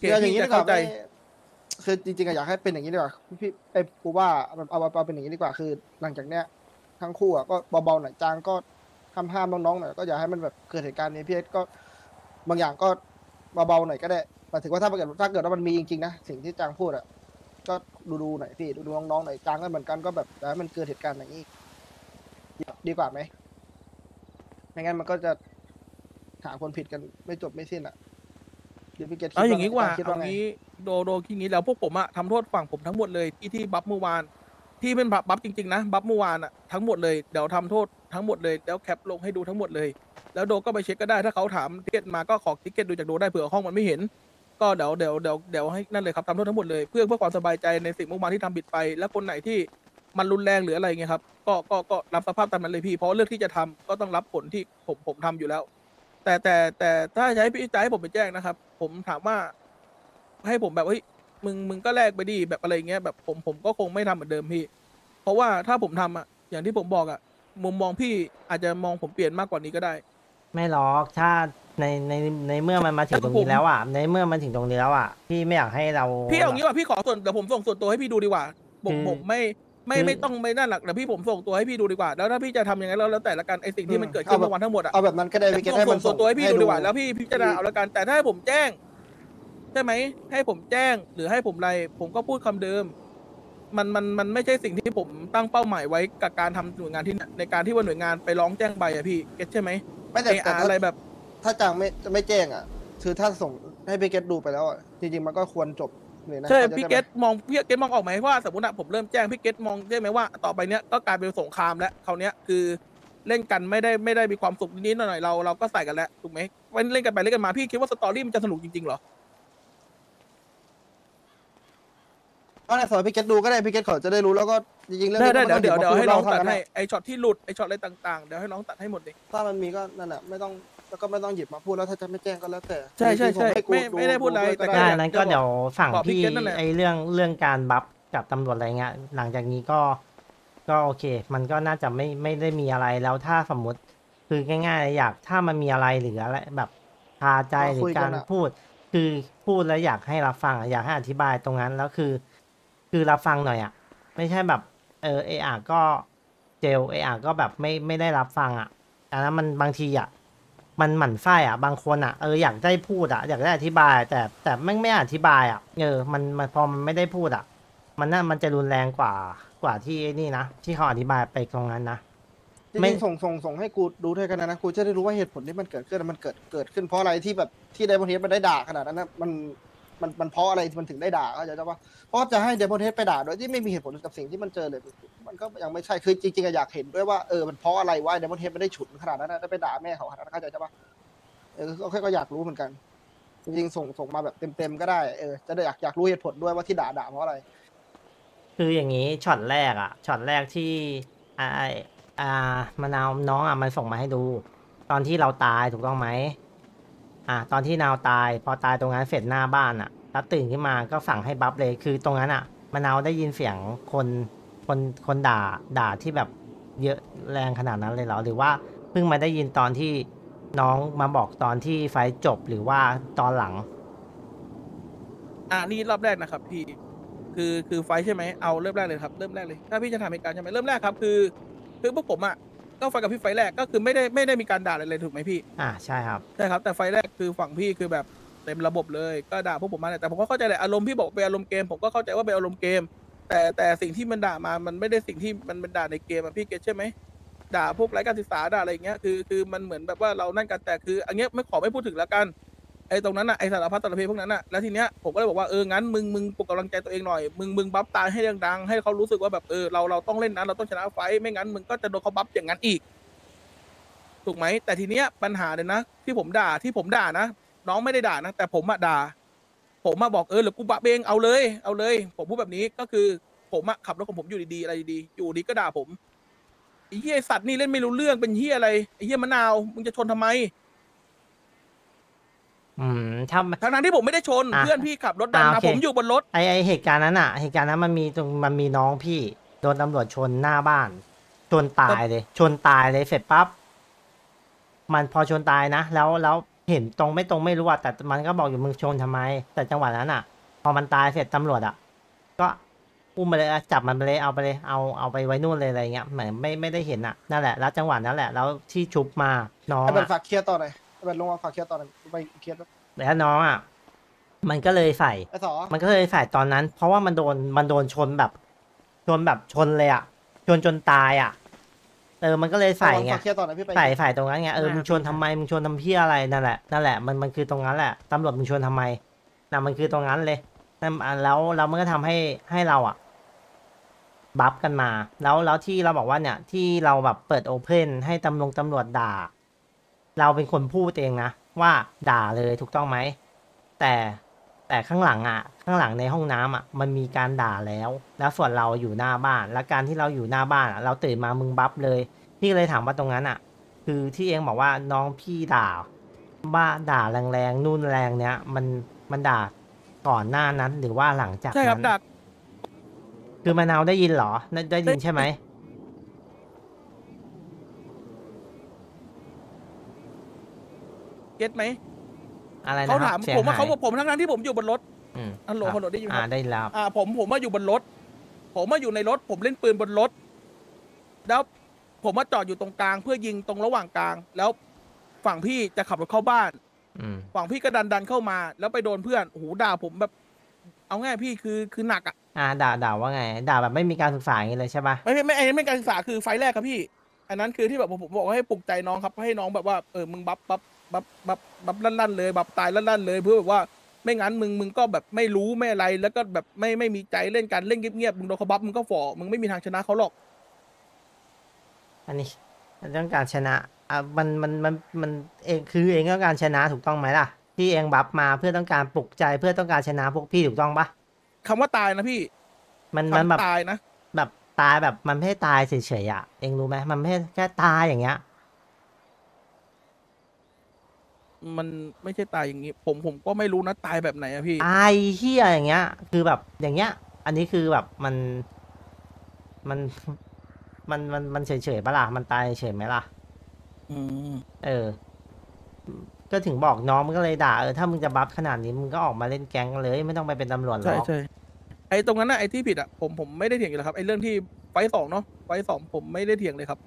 เคคืออย่างพี่นี้จะดีกว่าเข้าใจไม่คือจริงๆอะอยากให้เป็นอย่างนี้ดีกว่าพี่ไอ้กูว่าเอาเอาเอาเป็นอย่างนี้ดีกว่าคือ หลังจากเนี้ยทั้งคู่อะก็เบาๆหน่อยจางก็ห้ามห้ามน้องๆหน่อยก็อย่าให้มันแบบเกิดเหตุการณ์นี้พี่เอสก็บางอย่างก็เบาๆหน่อยก็ได้หมายถึงว่าถ้าเกิดถ้าเกิดว่ามันมีจริงๆนะสิ่งที่จางพูดอะก็ดูๆหน่อยพี่ดูๆน้องๆหน่อยจางก็เหมือนกันก็แบบอย่าให้มันเกิดเหตุการณ์อย่างนี้อีกดีกว่าไหมไม่งั้นมันก็จะหาคนผิดกันไม่จบไม่สิ้นอะเดี๋ยวพี่เกตคิดเอาอย่างนี้นี้ดีกว่าคิดเอาว่าไงงี้โดโดคิดงี้แล้วพวกผมอะทำโทษฝั่งผมทั้งหมดเลยที่ที่บัฟเมื่อวานที่เป็นบัฟบัฟจริงๆนะบัฟเมื่อวานอะทั้งหมดเลยเดี๋ยวทำโทษทั้งหมดเลยแล้วแคปลงให้ดูทั้งหมดเลยแล้วโดก็ไปเช็คก็ได้ถ้าเขาถามทิเก็ตมาก็ขอทิเก็ตดูจากโดได้เผื่อห้องมันไม่เห็น ก็เดี๋ยวเดี๋ยวเดี๋ยวเดี๋ยวให้นั่นเลยครับทำโทษทั้งหมดเลยเพื่อเพื่อความสบายใจในสิ่งเมื่อวานที่ทำผิดไป แล้วคนไหนที่มันรุนแรงหรืออะไรเงี้ยครับก็ก็ก็รับสภาพตามนั้นเลยพี่เพราะเลือกที่จะทำก็ต้องรับผลที่ผมผมทำอยู่แล้ว แต่แต่แต่ถ้าจะให้พี่จะให้ผมไปแจ้งนะครับ ผมถามว่า ให้ผมแบบเฮ้ยมึงมึงก็แลกไปดีแบบอะไรเงี้ยแบบผมผมก็คงไม่ทำเหมือนเดิมพี่ เพราะว่าถ้าผมทำอ่ะอย่างที่ผมบอกอ่ะมุมมองพี่อาจจะมองผมเปลี่ยนมากกว่านี้ก็ได้ไม่หรอกถ้าในในในเมื่อมันมาถึงตรงนี้แล้วอ่ะในเมื่อมันถึงตรงนี้แล้วอ่ะพี่ไม่อยากให้เราพี่เอางี้ว่าพี่ขอส่วนเดี๋ยวผมส่งส่วนตัวให้พี่ดูดีกว่าผมคือผมไม่ไม่คือไม่ต้องไม่นั่นหรอกเดี๋ยวพี่ผมส่งตัวให้พี่ดูดีกว่า แล้วถ้าพี่จะทำอย่างนั้นแล้วแล้วแต่ละกันไอสิ่งที่มันเกิดขึ้นเอาแบบเมื่อวานทั้งหมดอ่ะเอาแบบนั้นก็ได้พี่เกตส่งให้ส่มังนส่วนตัวให้พี่ดูดีกว่าให้แล้วพี่พิจารณาเอาละกันแต่ถ้าให้ผมแจ้งใช่ไหมให้ผมแจ้งหรือให้ผมอะไรผมก็พูดคำเดิม มันมันมันไม่ใช่สิ่งที่ผมตั้งเป้าหมายไว้กับการทำหน่วยงานที่ในการที่ว่าหน่วยงานไปร้องแจ้งใบอะพี่เก็ตใช่ไหมไม่แต่ไอแต่อาถ้าอะไรแบบถ้าจางไม่จะไม่แจ้งอ่ะ คือถ้าส่งให้พี่เกตดูไปแล้วอ่ะจริงๆมันก็ควรจบเลยนะใช่ข้าใจพี่ไหมเกตมองพี่เกตมองออกไหมว่าสมมติอะผมเริ่มแจ้งพี่เกตมองได้ไหมว่าต่อไปเนี้ยก็กลายเป็นสงครามแล้วคราวเนี้ยคือเล่นกันไม่ได้ไม่ได้มีความสุขนิดๆหน่อยๆเราเราก็ใส่กันแล้วถูกไหมวันเล่นกันไปเล่นกันมาพี่คิดว่าสตอรี่มันจะสนุกจริงๆเหรอก็ในสอยพี่เกตดูก็ได้พี่เกตเขาจะได้รู้แล้วก็จริงๆเรื่องได้นี้ได้ก็เดี๋ยวไม่เดี๋ยวต้เดี๋ยวให้น้องพูตัดเท่าให้นั้นไอช็อตที่หลุดไอช็อตอะไรต่างๆเดี๋ยวให้น้องตัดให้หมดเลยถ้ามันมีก็นั่นแหละไม่ต้องแล้วก็ไม่ต้องหยิบมาพูดแล้วถ้าจะไม่แจ้งก็แล้วแต่ใช่ใช่ใช่จริงๆผมไม่ไม่ได้พูดอะไรวยแต่ก็ได้ได้นั้นก็เดี๋ยวฝั่งบอกพี่พี่เกตนั่นแหละไอเรื่องเรื่องการบัฟกับตำรวจอะไรเงี้ยหลังจากนี้ก็ก็โอเค มันก็น่าจะไม่ไม่ได้มีอะไรแล้วถ้าสมมุติคือง่ายๆ อยากถ้ามันมีอะไรหรืออะไรแบบคาใจหรือการพูด คือพูดแล้วอยากให้รับฟังอะอยากให้อธิบายตรงนั้นแล้วคือ คือรับฟังหน่อยอ่ะไม่ใช่แบบเออเออาก็เจลเออาก็แบบไม่ไม่ได้รับฟังอ่ะอันนั้นมันบางทีอ่ะมันหมั่นไส้อ่ะบางคนอ่ะเอออยากได้พูดอ่ะอยากได้อธิบาย แต่แต่ไม่ไม่อธิบายอ่ะเออมันมันพอมันไม่ได้พูดอ่ะมันน่ามันจะรุนแรงกว่ากว่าที่นี่นะที่เขาอธิบายไปตรงนั้นนะจไม่ริงๆส่งส่งส่งให้กูดูด้วยกันนะนะกูจะได้รู้ว่าเหตุผลที่มันเกิดขึ้นมันเกิดเกิดขึ้นเพราะอะไรที่แบบที่ไดมอนเฮดมันได้ด่าขนาดนั้นนะมันมันมันเพราะอะไรมันถึงได้ด่าเข้าใจปะเพราะจะให้ไดมอนเฮดไปด่าโดยที่ไม่มีเหตุผลกับสิ่งที่มันเจอเลย มันก็ยังไม่ใช่คือจริงๆอะอยากเห็นด้วยว่าเออมันเพราะอะไรวะไดมอนเฮดมันได้ฉุนขนาดนั้นนะได้ไปด่าแม่เขาขนาดนั้นเข้าใจปะเออก็แค่ก็อยากรู้เหมือนกัน จริงๆส่งส่งมาแบบเต็มๆก็ได้เออจะได้อยากอยากรู้เหตุผลด้วยว่าที่ด่าด่าเพราะอะไรคืออย่างนี้ช็อตแรกอ่ะช็อตแรกที่อ่าอ่ามะนาวน้องอ่ะมันส่งมาให้ดู ตอนที่เราตายถูกต้องไหมอ่าตอนที่นาวตายพอตายตรงนั้นเสร็จหน้าบ้านอ่ะแล้วตื่นขึ้นมาก็สั่งให้บัฟเลยคือตรงนั้นอ่ะมะนาวได้ยินเสียงคนคนคนด่าด่าที่แบบเยอะแรงขนาดนั้นเลยเหรอหรือว่าเพิ่งมาได้ยินตอนที่น้องมาบอกตอนที่ไฟจบหรือว่าตอนหลังอ่านี่รอบแรกนะครับพี่คือคือไฟท์ใช่ไหมเอาเริ่มแรกเลยครับเริ่มแรกเลยถ้าพี่จะทำเหตุการณ์ใช่ไหมเริ่มแรกครับคือคือพวกผมอ่ะก็ไฟท์กับพี่ไฟท์แรกก็คือไม่ได้ไม่ได้มีการด่าอะไรเลยถูกไหมพี่อ่าใช่ครับใช่ครับแต่ไฟท์แรกคือฝั่งพี่คือแบบเต็มระบบเลยก็ด่าพวกผมมาแหละแต่ผมก็เข้าใจแหละอารมณ์พี่บอกเป็นอารมณ์เกมผมก็เข้าใจว่าเป็นอารมณ์เกม แต่แต่สิ่งที่มันด่ามามันไม่ได้สิ่งที่มันเป็นด่าในเกมอะพี่เก็ตใช่ไหมด่าพวกไร้การศึกษาด่าอะไรอย่างเงี้ยคือคือมันเหมือนแบบว่าเรานั่นกันแต่คืออันเนี้ยไม่ขอไม่พูดถึงแล้วกันไอ้ตรงนั้นอ่ะไอ้สารพัดสารเพพวกนั้นอ่ะแล้วทีเนี้ยผมก็เลยบอกว่าเอองั้นมึงมึงปลุกกำลังใจตัวเองหน่อยมึงมึงบัฟตายให้ดังๆให้เขารู้สึกว่าแบบเออเราเราต้องเล่นนะเราต้องชนะไฟท์ไม่งั้นมึงก็จะโดนเขาบัฟอย่างนั้นอีกถูกไหมแต่ทีเนี้ยปัญหาเลยนะที่ผมด่าที่ผมด่านะน้องไม่ได้ด่านะแต่ผมอะด่าผมมาบอกเออหรือกูบัฟเองเอาเลยเอาเลยผมพูดแบบนี้ก็คือผมอะขับรถของผมอยู่ดีๆอะไรดีๆอยู่ดีก็ด่าผมไอ้เหี้ยไอ้สัตว์นี่เล่นไม่รู้เรื่องเป็นเหี้ยอะไรไอ้เหี้ยมะนาวมึงจะชนทำไมอืมถ้าทั้งนั้นที่ผมไม่ได้ชนอ่ะเพื่อนพี่ขับรถดันอ่ะมาโอเคผมอยู่บนรถไอไอเหตุการณ์นั้นอ่ะเหตุการณ์นั้นมันมีตรงมันมีน้องพี่โดนตำรวจชนหน้าบ้านชนตายเลย ชนตายเลยเสร็จปั๊บมันพอชนตายนะแล้วแล้วเห็นตรงไม่ตรงไม่รู้อะแต่มันก็บอกอยู่มึงชนทำไม แต่จังหวะนั้นอะพอมันตายเสร็จตำรวจอะก็อุ้มไปเลยอะจับมันไปเลยเอาไปเลยเอาเอาไปไว้นู่นเลยอะไรเงี้ยเหมือนไม่ไม่ได้เห็นอะนั่นแหละแล้วจังหวะนั้นแหละแล้วที่ชุบมาน้องไอ้เบิร์ดอะฝากเคลียร์ต่อหน่อยไอ้เบิร์ดลงมาฝากเคลียร์ต่อหน่อยไปเคลียร์แล้วน้องอะมันก็เลยใส่ไอ้สอมันก็เลยใส่ตอนนั้น เพราะว่ามันโดนมันโดนชนแบบชนแบบชนเลยอะชนจนตายอะเออมันก็เลยใส่ไงฝากเคลียร์ต่อหน่อยพี่ไปใส่ใส่ตรงนั้นไงเออมึงชนทำไมมึงชนทำเพี้ยอะไรนั่นแหละนั่นแหละมันมันคือตรงนั้นแหละตำรวจมึงชนทำไมนะมันคือตรงนั้นเลยนั่นอ่ะแล้วแล้วมันก็ทำให้ให้เราอะบัฟกันมา แล้วแล้วที่เราบอกว่าเนี่ยที่เราแบบเปิดโอเพนให้ตำรวจตำรวจด่า เราเป็นคนพูดเองนะว่าด่าเลยถูกต้องไหมแต่แต่ข้างหลังอ่ะ ข้างหลังในห้องน้ำอ่ะมันมีการด่าแล้ว แล้วส่วนเราอยู่หน้าบ้าน และการที่เราอยู่หน้าบ้านอ่ะ เราตื่นมามึงบัฟเลยพี่ก็เลยถามว่าตรงนั้นอ่ะ คือที่เองบอกว่าน้องพี่ด่าว่าด่าแรงๆนู่นแรงเนี้ยมันมันด่าก่อนหน้านั้นหรือว่าหลังจากใช่ครับนั้นดักคือมะนาวได้ยินเหรอได้ได้ยินใช่ไหมเก็ตไหมอะไรนะเขาครัถามบเสียงผมว่าหาเขายบอกผมทั้งนั้นที่ผมอยู่บนรถอืมอัลโหลครับฮัลโหลได้ยินไหมอ่าครับได้แล้วอ่าผมผมมาอยู่บนรถ ผมมาอยู่ในรถ ผมเล่นปืนบนรถ แล้วผมมาจอดอยู่ตรงกลางเพื่อยิงตรงระหว่างกลาง แล้วฝั่งพี่จะขับรถเข้าบ้านอืมฝั่งพี่ก็ดันดันเข้ามา แล้วไปโดนเพื่อนโอ้โหด่าผมแบบ เอาง่ายพี่คือคือหนักอ่ะอ่าด่าด่าว่าไง ด่าแบบไม่มีการศึกษาอย่างนี้เลยใช่ปะไม่ไม่ไม่ไอ้ไม่การศึกษาคือไฟล์แรกครับพี่ อันนั้นคือที่แบบผมผมบอกว่าให้ปลุกใจน้องครับให้น้องแบบว่าเออมึงบัฟบัฟบัฟบัฟบัฟลั่นๆเลยบัฟตายลั่นๆเลยเพื่อแบบว่าไม่งั้นมึงมึงก็แบบไม่รู้ไม่อะไร แล้วก็แบบไม่ไม่มีใจเล่นกันเล่นเงียบๆมึงโดนเขาบัฟมึงก็ฝ่อมึงไม่มีทางชนะเขาหรอกอันนี้เรื่องการชนะอ่ะมันมันมันมันเองคือเองต้องการชนะถูกต้องไหมล่ะ ที่เองบัฟมาเพื่อต้องการปลุกใจเพื่อต้องการชนะพวกพี่ถูกต้องปะคำว่าตายนะพี่มันมันแบบคำตายนะแบบตายแบบมันไม่ให้ตายเฉยๆอ่ะเองรู้ไหมมันไม่ให้แค่ตายอย่างเงี้ยมันไม่ใช่ตายอย่างนี้ ผมผมก็ไม่รู้นะตายแบบไหนอะพี่ตายเฮียอย่างเงี้ย คือแบบอย่างเงี้ย อันนี้คือแบบมันมันมันมันมันเฉยๆปะล่ะมันตายเฉยไหมล่ะอืมเออ ก็ถึงบอกน้องมันก็เลยด่าเออถ้ามึงจะบัฟขนาดนี้มึงก็ออกมาเล่นแก๊งเลยไม่ต้องไปเป็นตำรวจหรใช่อกใช่ไอ้ตรงนั้นนะไอ้ที่ผิดอะผมผมไม่ได้เถียงอยู่แล้วครับไอ้เรื่องที่ไฟล์สองเนาะไฟล์สองผมไม่ได้เถียงเลยครับ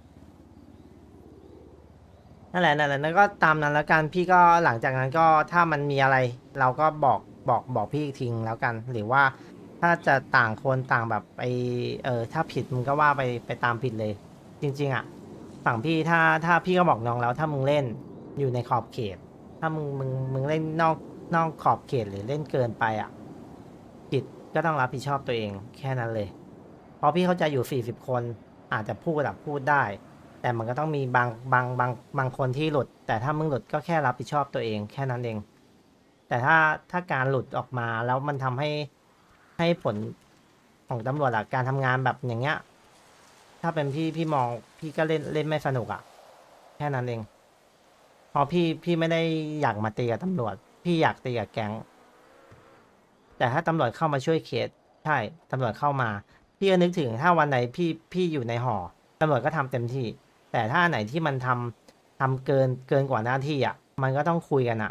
นั่นแหละนั่นแหละนั่นก็ตามนั้นแล้วกันพี่ก็หลังจากนั้นก็ถ้ามันมีอะไร เราก็บอกบอกบอกพี่อีกทิ้งแล้วกัน หรือว่าถ้าจะต่างคนต่างแบบไปเออถ้าผิดมึงก็ว่าไปไปตามผิดเลย จริง ๆอ่ะฝั่งพี่ถ้าถ้าพี่ก็บอกน้องแล้ว ถ้ามึงเล่นอยู่ในขอบเขต ถ้ามึงมึงมึงเล่นนอกนอกขอบเขตหรือเล่นเกินไปอ่ะผิดก็ต้องรับผิดชอบตัวเองแค่นั้นเลย เพราะพี่เข้าใจอยู่สี่สิบคนอาจจะพูดอะพูดได้ แต่มันก็ต้องมีบางบางบางบางคนที่หลุด แต่ถ้ามึงหลุดก็แค่รับผิดชอบตัวเองแค่นั้นเอง แต่ถ้าถ้าการหลุดออกมาแล้วมันทำให้ให้ผลของตำรวจอะการทำงานแบบอย่างเงี้ย ถ้าเป็นพี่พี่มองพี่ก็เล่นเล่นไม่สนุกอะแค่นั้นเองเพราะพี่พี่ไม่ได้อยากมาตีกับตำรวจ พี่อยากตีกับแก๊ง แต่ถ้าตำรวจเข้ามาช่วยเคสใช่ตำรวจเข้ามา พี่ก็นึกถึงถ้าวันไหนพี่พี่อยู่ในหอตำรวจก็ทำเต็มที่ แต่ถ้าไหนที่มันทำทำเกินเกินกว่าหน้าที่อ่ะ มันก็ต้องคุยกันอ่ะ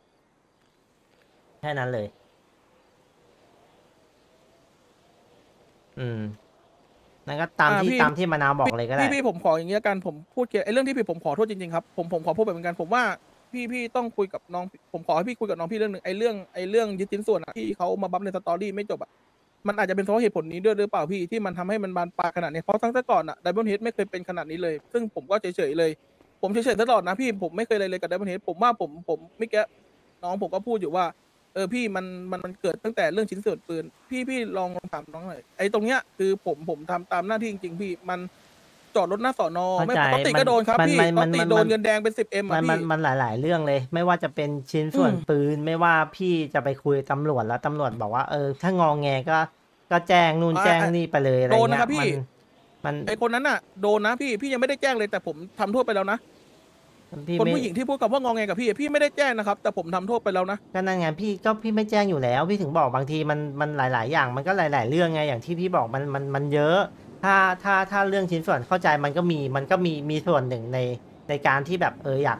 แค่นั้นเลย อืมนั่นก็ตามอ่าที่พี่ตามที่มะนาวบอกเลยก็ได้พี่พี่ผมขออย่างนี้ละกันผมพูดเกี่ยวไอ้เรื่องที่ผิดผมขอโทษจริงๆครับผมผมขอพูดแบบเหมือนกันผมว่าพี่พี่ต้องคุยกับน้องผมขอให้พี่คุยกับน้องพี่เรื่องหนึ่งไอ้เรื่องไอ้เรื่องยึดชิ้นส่วนอะที่เขามาบัฟในสตอรี่ไม่จบอะมันอาจจะเป็นเพราะเหตุผลนี้ด้วยหรือเปล่าพี่ที่มันทำให้มันบานปลายขนาดนี้เพราะตั้งแต่ก่อนอะไดมอนด์เฮดไม่เคยเป็นขนาดนี้เลย ซึ่งผมก็เฉยๆเลย ผมเฉยๆตลอดนะพี่ผมไม่เคยเลยเลยกับไดมอนด์เฮดผมว่าผมผมไม่แกน้องผมก็พูดอยู่ว่าเออพี่มันมันมันเกิดตั้งแต่เรื่องชิ้นส่วนปืนพี่พี่ลองถามน้องหน่อยไอ้ตรงเนี้ยคือผมผมทำตามหน้าที่จริงๆพี่มันจอดรถหน้าสอนอไม่ปกติก็โดนครับพี่ปกติโดนเงินแดงเป็นสิบเอ็มมัอ่ะนมันพี่มันหลาย ๆ เรื่องเลย ไม่ว่าจะเป็นชิ้นส่วนอืมปืน ไม่ว่าพี่จะไปคุยตำรวจแล้วตำรวจบอกว่าเออ ถ้างองแงก็ก็แจ้งนู่นแจ้งนี่ไปเลยอะไรโดนเงี้นะครับยพี่มันมันไอ้คนนั้นน่ะโดนนะพี่พี่ยังไม่ได้แจ้งเลยแต่ผมทำโทษไปแล้วนะพี่คนไม่ผู้หญิงที่พูดกับว่างองแงกับพี่พี่ไม่ได้แจ้งนะครับแต่ผมทำโทษไปแล้วนะก็นั่นไงพี่ก็พี่ไม่แจ้งอยู่แล้ว พี่ถึงบอกบางทีมันมันหลาย ๆ อย่างมันก็หลาย ๆ เรื่องไงอย่างที่พี่บอกมันมันมันเยอะ ถ้าถ้าถ้าเรื่องชิ้นส่วนเข้าใจมันก็มีมันก็มีมีส่วนหนึ่งในในการที่แบบเอออยาก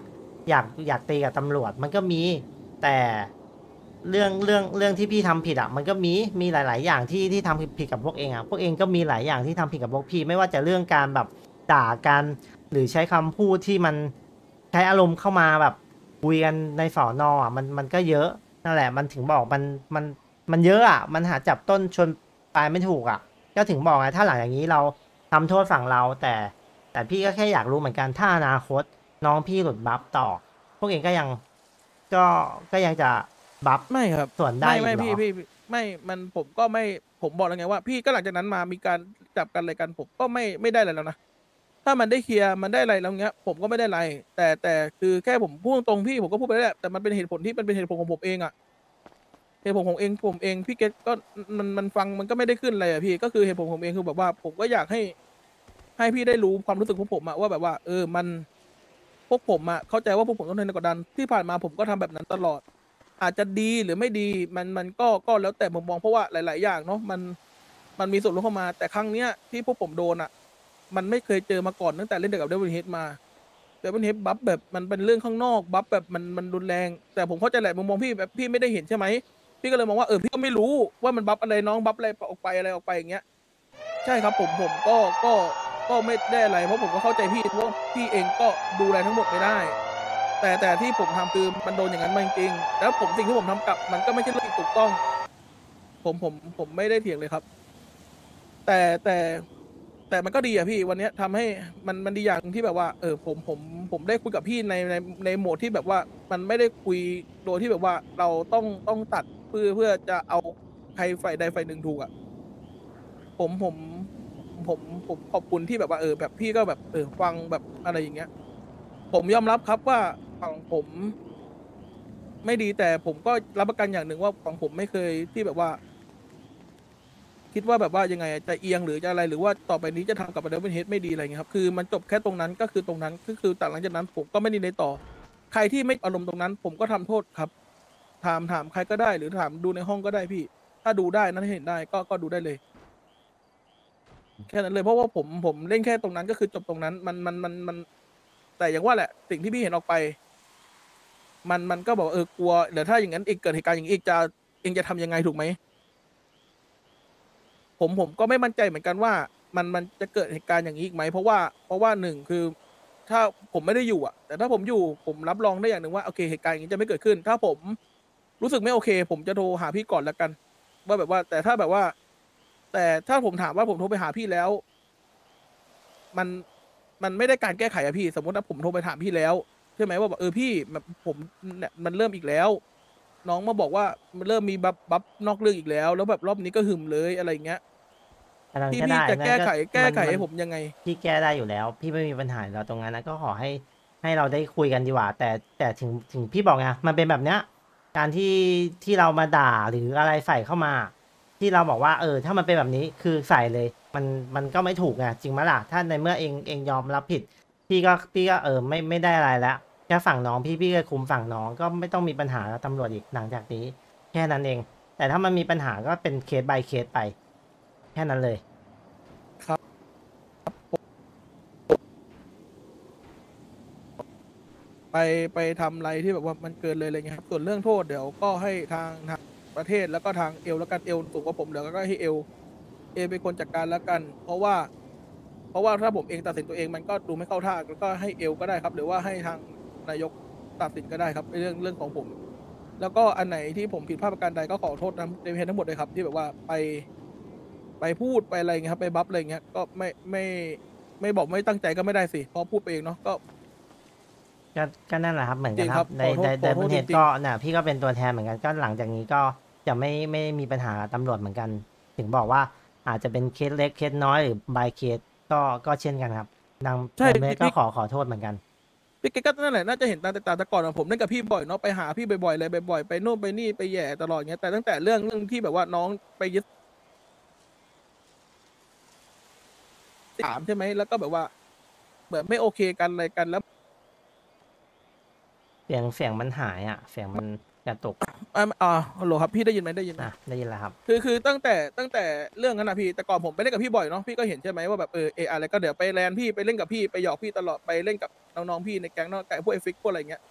อยากอยากตีกับตำรวจมันก็มีแต่เรื่องเรื่องเรื่องที่พี่ทำผิดอ่ะมันก็มีมีหลาย ๆ อย่างที่ที่ทำผิดกับพวกเองอ่ะพวกเองก็มีหลายอย่างที่ทำผิดกับพวกพี่ไม่ว่าจะเรื่องการแบบด่ากันหรือใช้คำพูดที่มันใช้อารมณ์เข้ามาแบบคุยกันในสอนอ่ะมันมันก็เยอะนั่นแหละมันถึงบอกมันมันมันเยอะอ่ะมันหาจับต้นชนปลายไม่ถูกอ่ะก็ถึงบอกไงถ้าหลังอย่างนี้เราทำโทษฝั่งเราแต่ แต่พี่ก็แค่อยากรู้เหมือนกันถ้าอนาคตน้องพี่หลุดบัฟต่อ พวกเองก็ยังก็ก็ยังจะบัฟไม่ครับส่วนได้ไม่อีกไม่เหรพี่อพี่ไม่มันผมก็ไม่ผมบอกแล้วไงว่า พี่ก็หลังจากนั้นมามีการจับกันอะไรกันผมก็ไม่ไม่ได้อะไรแล้วนะถ้ามันได้เคลียร์มันได้อะไรแล้วเงี้ย ผมก็ไม่ได้อะไร แต่แต่คือแค่ผมพูดตรงๆพี่ผมก็พูดไปแล้วแหละแต่มันเป็นเหตุผลที่มันเป็นเหตุผลของผมเองอะเหตุผลของเองผมเองพี่เกตก็มันมันฟังมันก็ไม่ได้ขึ้นอะไรอะพี่ก็คือเหตุผลของผมเองคือแบบว่า ผมก็อยากให้ ให้พี่ได้รู้ความรู้สึกพวกผมอะว่าแบบว่า เออมันพวกผมอะเข้าใจว่าพวกผมต้องทนกดดันที่ผ่านมาผมก็ทำแบบนั้นตลอด อาจจะดีหรือไม่ดีมันมันก็ก็แล้วแต่มุมมองเพราะว่าหลาย ๆ อย่างเนาะมันมันมีส่วนร่วมเข้ามาแต่ครั้งเนี้ยที่พวกผมโดนอะมันไม่เคยเจอมาก่อนตั้งแต่เล่นเด็กกับเดวิดเฮดมาเดวิดเฮดบัฟแบบมันเป็นเรื่องข้างนอกบัฟแบบมันมันรุนแรง แต่ผมเข้าใจแหละมุมมองพี่แบบพี่ไม่ได้เห็นใช่ไหมพี่ก็เลยมองว่าเออพี่ก็ไม่รู้ว่ามันบัฟอะไรน้องบัฟอะไรออกไปอะไรออกไปอย่างเงี้ย ใช่ครับผมผมก็ก็ก็ไม่ได้อะไรเพราะผมก็เข้าใจพี่เพราะพี่เองก็ดูแลทั้งหมดไม่ได้ แต่แต่ที่ผมทำคือมันโดนอย่างนั้นมาจริงๆแล้วผมสิ่งที่ผมทำกลับมันก็ไม่ใช่เรื่องที่ถูกต้อง ผมผมผมไม่ได้เถียงเลยครับ แต่แต่แต่มันก็ดีอะพี่วันเนี้ยทำให้มันมันดีอย่างหนึ่งที่แบบว่า เออผมผมผมได้คุยกับพี่ในในในโหมดที่แบบว่ามันไม่ได้คุยโดยที่แบบว่าเราต้องต้องตัดเพื่อเพื่อจะเอาใครฝ่ายใดฝ่ายหนึ่งถูกอะ ผมผมผมผมขอบคุณที่แบบว่าเออแบบพี่ก็แบบเออฟังแบบอะไรอย่างเงี้ย ผมยอมรับครับว่าฝั่งผม ไม่ดีแต่ผมก็รับประกันอย่างหนึ่งว่าฝั่งผมไม่เคยที่แบบว่า คิดว่าแบบว่ายังไงอะจะเอียงหรือจะอะไรหรือว่าต่อไปนี้จะทำกับเดวิดเฮดไม่ดีอะไรเงี้ยครับคือมันจบแค่ตรงนั้นก็คือตรงนั้นก็คือแต่หลังจากนั้นผมก็ไม่ได้ในต่อ ใครที่ไม่อารมณ์ตรงนั้น ผมก็ทำโทษครับ ถามถามใครก็ได้หรือถามดูในห้องก็ได้พี่ ถ้าดูได้นั้นเห็นได้ก็ก็ดูได้เลย แค่นั้นเลยเพราะว่าผมผมเล่นแค่ตรงนั้นก็คือจบตรงนั้นมันมันมันมันแต่อย่างว่าแหละ สิ่งที่พี่เห็นออกไป มันมันก็บอกเออกลัวเดี๋ยวถ้าอย่างนั้นอีกเกิดเหตุการณ์อย่างนี้อีกจะเองจะทำยังไงถูกไหมผมผมก็ไม่มั่นใจเหมือนกันว่า มันมันจะเกิดเหตุการณ์อย่างนี้อีกไหมเพราะว่าเพราะว่าหนึ่งคือ ถ้าผมไม่ได้อยู่อ่ะ แต่ถ้าผมอยู่ผมรับรองได้อย่างหนึ่งว่าโอเคเหตุการณ์อย่างนี้จะไม่เกิดขึ้น ถ้าผมรู้สึกไม่โอเค ผมจะโทรหาพี่ก่อนแล้วกัน ว่าแบบว่า แต่ถ้าแบบว่า แต่ถ้าผมถามว่าผมโทรไปหาพี่แล้ว มันมันไม่ได้การแก้ไขอะพี่ สมมติว่าผมโทรไปถามพี่แล้วใช่ไหมว่าแบบเออพี่แบบผมเนี่ยมันเริ่มอีกแล้ว น้องมาบอกว่ามันเริ่มมีบัฟบัฟนอกเรื่องอีกแล้ว แล้วแบบรอบนี้ก็หึมเลยอะไรอย่างเงี้ยอันนั้นพี่ก็พี่ได้จะนั่นแก้ไขก็แก้ไขนให้ผมยังไงพี่แก้ได้อยู่แล้ว พี่ไม่มีปัญหาอยู่แล้วตรงนั้นนะก็ขอให้ให้เราได้คุยกันดีกว่า แต่แต่ถึงถึงพี่บอกไงมันเป็นแบบเนี้ยการที่ที่เรามาด่าหรืออะไรใส่เข้ามา ที่เราบอกว่าเออถ้ามันเป็นแบบนี้คือใส่เลย มันมันก็ไม่ถูกไงจริงไหมล่ะถ้าในเมื่อเองเองยอมรับผิด พี่ก็พี่ก็เออไม่ไม่ได้อะไรแล้วแค่ฝั่งน้องพี่พี่ก็คุมฝั่งน้องก็ไม่ต้องมีปัญหากับตำรวจอีกหลังจากนี้ แค่นั้นเอง แต่ถ้ามันมีปัญหาก็เป็นเคส by เคสไป แค่นั้นเลยไปไปทำอะไรที่แบบว่ามันเกินเลยอะไรเงี้ยครับส่วนเรื่องโทษเดี๋ยวก็ให้ทางทางประเทศแล้วก็ทางเอลแล้วกันเอลสูงกว่าผมเดี๋ยวก็ให้เอลเอลเป็นคนจัดการแล้วกัน เพราะว่า เพราะว่าถ้าผมเองตัดสินตัวเองมันก็ดูไม่เข้าท่าแล้วก็ให้เอลก็ได้ครับ หรือว่าให้ทางนายกตัดสินก็ได้ครับในเรื่องเรื่องของผม แล้วก็อันไหนที่ผมผิดพลาดประการใดก็ขอโทษนะในเพจทั้งหมดเลยครับ ที่แบบว่าไป ไปพูดไปอะไรเงี้ยครับไปบัฟอะไรเงี้ยก็ไม่ไม่ไม่บอกไม่ตั้งใจก็ไม่ได้สิเพราะพูดไปเองเนาะก็ก็ก็นั่นแหละครับเหมือนกันจริงคครัรับบ ในขอโทษในขในอโทษประเทศจริงๆก็น่ะพี่ก็เป็นตัวแทนเหมือนกันก็หลังจากนี้ก็จะไม่ไม่มีปัญหากับตำรวจเหมือนกัน ถึงบอกว่าอาจจะเป็นเคสเล็กเคสน้อยหรือบายเคสก็ก็เช่นกันครับดังใช่ดังนั้นก็พี่ขอขอโทษเหมือนกันพี่แกก็นั่นแหละน่าจะเห็นตาแต่ตาแต่ก่อนอะผมเล่นกับพี่บ่อยเนาะไปหาพี่บ่อยๆเลยบ่อยๆไปโน่นไปนี่ไปแหย่ตลอดเงี้ยแต่ตั้งแต่เรื่องเรื่องที่แบบว่าน้องไปยึดถามใช่ไหมแล้วก็แบบว่าเหมือนไม่โอเคกันอะไรกันแล้วเสียงเสียงมันหายอ่ะเสียงมันกระตุกอ่าอ่าฮัลโหลครับพี่ได้ยินไหมได้ยินไหมอ่ะได้ยินแล้วครับคือคือตั้งแต่ตั้งแต่เรื่องนั้นนะพี่แต่ก่อนผมไปเล่นกับพี่บ่อยเนาะพี่ก็เห็นใช่ไหมว่าแบบเออเอออะไรก็เดี๋ยวไปแลนพี่ไปเล่นกับพี่ไปหยอกพี่ตลอดไปเล่นกับน้องๆพี่ในแก๊งน้องไก่พวกไอฟิกพวกอะไรเงี้ย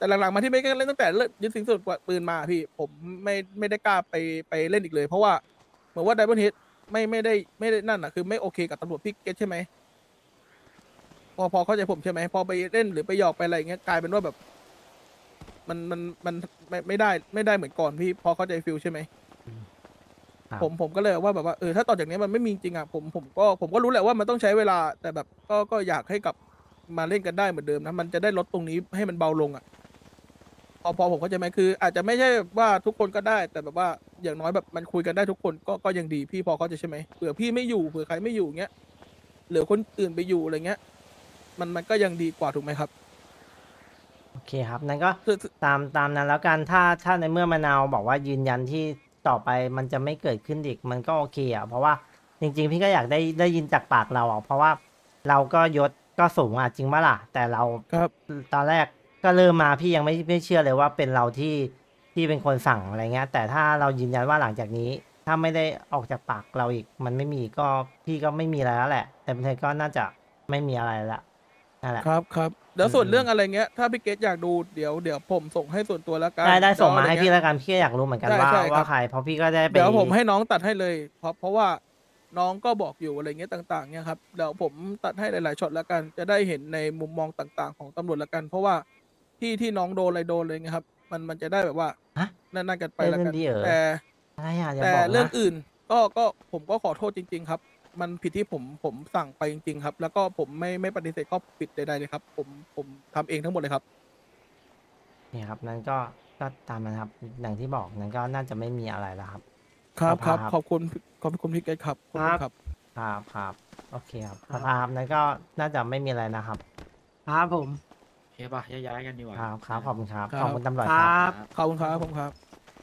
แต่หลังๆมาที่ไม่เล่นตั้งแต่เลิกยึดสินสุดปืนมาพี่ผมไม่ไม่ได้กล้าไปไปเล่นอีกเลย เพราะว่าเหมือนว่าไดมอนด์เฮดไม่ไม่ได้ไม่ได้นั่นอ่ะคือไม่โอเคกับตำรวจพี่เก็ตใช่ไหมพอพอเข้าใจผมใช่ไหมพอไปเล่นหรือไปหยอกไปอะไรอย่างเงี้ยกลายเป็นว่าแบบ มันมันมันไม่ไม่ได้ไม่ได้เหมือนก่อนพี่พอเข้าใจฟิลใช่ไหมครับผมผมก็เลยว่าแบบว่าเออถ้าต่อจากนี้มันไม่มีจริงอ่ะผมผมก็ผมก็รู้แหละว่ามันต้องใช้เวลา แต่แบบก็ก็อยากให้กลับมาเล่นกันได้เหมือนเดิมนะมันจะได้ลดตรงนี้ให้มันเบาลงอ่ะพอพอผมเข้าใจไหมคือ อาจจะไม่ใช่ว่าทุกคนก็ได้ แต่แบบว่าอย่างน้อยแบบมันคุยกันได้ทุกคนก็ก็ยังดีพี่พอเข้าใจใช่ไหมเผื่อพี่ไม่อยู่เผื่อใครไม่อยู่เงี้ยเหลือคนอื่นไปอยู่อะไรเงี้ยมันมันก็ยังดีกว่าถูกไหมครับโอเคครับนั้นก็คือตามตามนั้นแล้วกันถ้าถ้าในเมื่อมะนาวบอกว่ายืนยันที่ต่อไปมันจะไม่เกิดขึ้นอีกมันก็โอเคอ่ะเพราะว่าจริง ๆ พี่ก็อยากได้ได้ยินจากปากเราอ่ะเพราะว่าเราก็ยศก็สูงอ่ะจริงปะล่ะแต่เราครับตอนแรกก็เริ่มมาพี่ยังไม่ไม่เชื่อเลยว่าเป็นเราที่ที่เป็นคนสั่งอะไรเงี้ย แต่ถ้าเรายืนยันว่าหลังจากนี้ ถ้าไม่ได้ออกจากปากเราอีก มันไม่มีก็พี่ก็ไม่มีอะไรแล้วแหละ แต่เป็นไงก็น่าจะไม่มีอะไรละนั่นแหละครับครับเดี๋ยวอืมส่วนเรื่องอะไรเงี้ยถ้าพี่เกตอยากดูเดี๋ยวเดี๋ยวผมส่งให้ส่วนตัวแล้วกันได้ได้ส่งมาให้เดี๋พี่ยวอะไรเงี้ยแล้วกันพี่ก็อยากรู้เหมือนกันได้ว่าใช่ครับว่าใครเพราะพี่ก็ได้ไปเดี๋ยวผมให้น้องตัดให้เลย เพราะเพราะว่าน้องก็บอกอยู่อะไรเงี้ยต่างๆเนี่ยครับเดี๋ยวผมตัดให้หลายๆช็อตแล้วกันจะได้เห็นในมุมมองต่างๆ ของตำรวจแล้วกัน เพราะว่าที่ที่น้องโดนอะไรโดนอะไรเงี้ยครับมันมันจะได้แบบว่าฮะนั่นนั่นกันไปเล่แล้วนกันดีเหรอแต่อะไรอ่ะอย่าแต่บอกเรื่องนะอื่นก็ก็ผมก็ขอโทษจริง ๆ ครับ มันผิดที่ผมผมสั่งไปจริง ๆ ครับ แล้วก็ผมไม่ไม่ปฏิเสธข้อผิดใดๆเลยครับ ผมผมทำเองทั้งหมดเลยครับนี่ครับนั่นก็ก็ตามนะครับอย่างที่บอกนั่นก็น่าจะไม่มีอะไรแล้วครับครับครับครับขอบคุณขอบคุณพี่เกตครับขอบคุณครับครับครับโอเคครับสภาพนั้นก็น่าจะไม่มีอะไรนะครับครับผมโอเคป่ะย้ายๆกันดีกว่าครับครับขอบคุณครับครับขอบคุณตำรวจคครัรับบขอบคุณครับผมครับ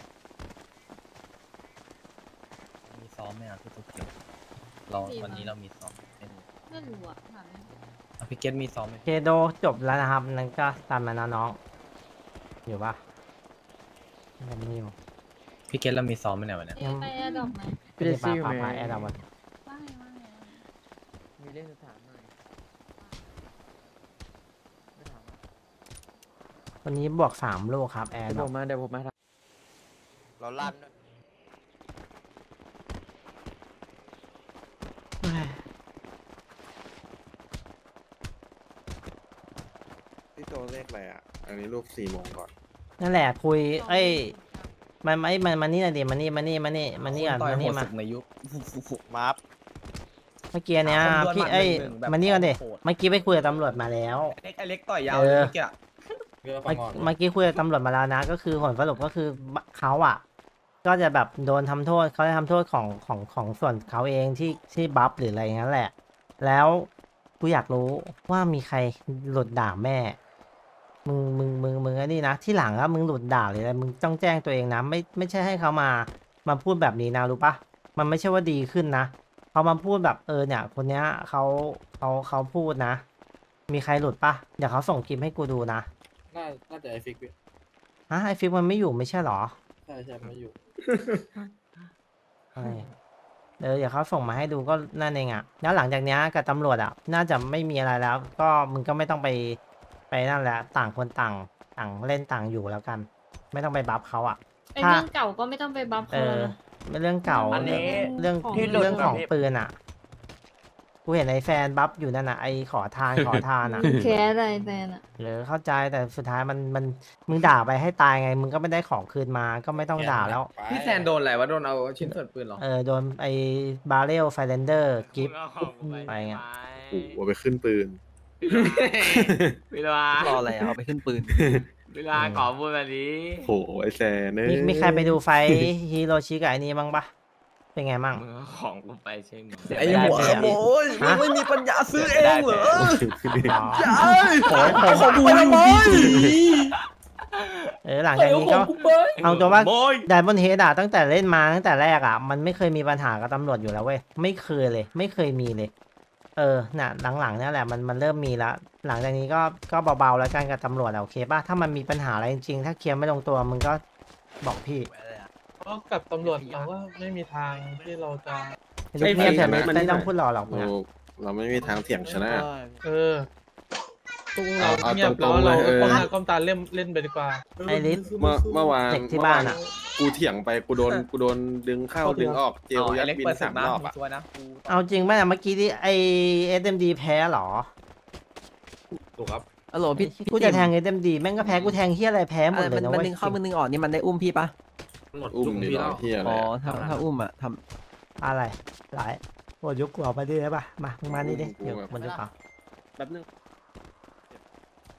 มีซ้อมไหมอ่ะพี่ตุ๊กเกียวเรามีวันมั้ยนี้เรามีซ้อมไม่รู้ไม่รู้อะถามไม่อ่ะพี่เกตมีซ้อมไหมเคโดจบแล้วนะครับนั่นก็ตามมานะน้องอยู่ปะยังไม่อยู่พี่เกตเรามีซ้อมไหมเนี่ยวันเนี้ยเอ๊ะไปแอร์ดรอปไหมไม่ได้ปาปาปาแอร์ดาวันว่าไงว่าไงมีเล่นสถานหน่อยวันนี้บวกสามลูกครับแอร์เดี๋ยวดผอมมาเดี๋ยวผมมาเราลั่นพี่โตเลขอะไรอ่ะ อันนี้ลูกสี่โมงก่อนนั่นแหละคุย เอ้ยมันไม่มันมันนี่หน่อยดิมันนี่มันนี่มันนี่มันนี่ก่อนต่อยมันโหนี่ดมาสุดในยุคมาร์ฟเมื่อกี้เนี้ยคนดวลพี่หมัดเอ้ยหนึ่งๆแบบมันนี่ก่อนดิโหดเมื่อกี้ไปคุยกับตำรวจมาแล้วไอ้ไอ้เล็กต่อยยาวเอเลยอเมื่อกี้อะเพื่อฟัเมื่งอก่อนเมื่อกี้คุยกับตำรวจมาแล้วนะ ก็คือผลสรุปก็คือเขาอ่ะ ก็จะแบบโดนทำโทษเขาจะทำโทษของของของส่วนเขาเองที่ที่บัฟหรืออะไรอย่างนั้นแหละ แล้วกูอยากรู้ว่ามีใครหลุดด่าแม่ มึงมึงมึงมึงไอ้นี่นะที่หลังแล้วมึงหลุดด่าหรืออะไรมึงต้องแจ้งตัวเองนะไม่ไม่ใช่ให้เขามามาพูดแบบนี้นะรู้ปะมันไม่ใช่ว่าดีขึ้นนะเขามาพูดแบบเออเนี่ย คนเนี้ยเขาเขาเขาพูดนะ มีใครหลุดปะเดี๋ยวเขาส่งคลิปให้กูดูนะน่าน่าจะไอฟิกพี่ฮะไอฟิกมันไม่อยู่ไม่ใช่เหรอใช่ใช่ไม่อยู่ใช่เออเดี๋ยวเขาส่งมาให้ดูก็นั่นเองอ่ะแล้วหลังจากเนี้ยกับตำรวจอ่ะน่าจะไม่มีอะไรแล้ว ก็มึงก็ไม่ต้องไปไปนั่นแหละต่างคนต่างต่างเล่นต่างอยู่แล้วกัน ไม่ต้องไปบัฟเขาอ่ะไอ้ถ้าเรื่องเก่าก็ไม่ต้องไปบัฟเอเขาอแล้วนะไม่เรื่องเก่าอันนี้เรื่องของเรื่องเรื่องของปืนอ่ะกูเห็นไอ้แฟนบัฟอยู่นั่นน่ะไอ้ขอทานขอทานอ่ะแค่อะไรแฟนอะหรือเข้าใจแต่สุดท้ายมันมันมึงด่าไปให้ตายไง มึงก็ไม่ได้ของคืนมาก็ไม่ต้องด่าแล้วพี่แซนโดนอะไรวะโดนเอาชิ้นส่วนปืนเหรอเออโดนไอ้บาเรลไฟเลนเดอร์กิฟไปไงโอ้โหเอาไปขึ้นปืนเวลารออะไรอะเอาไปขึ้นปืนเวลาขอพูดแบบนี้โหไอแซนเนมีมีใครไปดูไฟฮิโรชิกับไอ้นี้บ้างปะเป็นไงบ้างของกูไปใช่ไหมไอ้หัวขโมยฮะไม่มีปัญญาซื้อเองเหรออ๋อไอ้ของของกูไปทำไมเออหลังจากนี้ก็เอาตัวว่าไดมอนเฮดอะตั้งแต่เล่นมาตั้งแต่แรกอะมันไม่เคยมีปัญหากับตำรวจอยู่แล้วเว้ยไม่เคยเลย ไม่เคยมีเลย เออน่ะหลังๆเนี่ยแหละมันมันเริ่มมีแล้วหลังจากนี้ก็ก็เบาๆแล้วกันกับตำรวจอะโอเคป่ะถ้ามันมีปัญหาอะไรจริงๆถ้าเคลียร์ไม่ลงตัวมึงก็บอกพี่เพราะกับตำรวจเราก็ไม่มีทางที่เราจะลูกเงียบแต่ไม่ไม่ต้องพูดหรอกหรอกเรานะเราไม่มีทางเถียงชนะเออตุ้งเอาเราเอาเงียบตรแล้วงๆเราเลยเออก้มหน้าก้มตาเล่นเล่นไปดีกว่าไอริสเมื่อเมื่อวานเด็กที่บ้านอะเมื่วกูเถียงไปกูโดนกูโดนดึงเข้าดึงออกเจลยัดบินสามรอบอ่ะเอาจริงป่ะเนี่ยเมื่อกี้ที่ไอเอสเอ็มดีแพ้เหรอถูกครับฮัลโหลพี่กูจะแทงเอสเอ็มดีแม่งก็แพ้กูแทงเฮียอะไรแพ้หมดอ่ะเลมัยนนะมันเว้ยดึงเข้ามันดึงออกนี่มันได้อุ้มพี่ปะหมดอุ้มจุกนี่พี่เหรแล้อวเฮียอะไรอ๋ออะถ้าถ้าอุ้มอะทอะไรหลายโอ้ยกกูออกมาดิได้ป่ะมามึงมานี่ดิเดี๋ยวมันจะเปล่าแป๊บนึง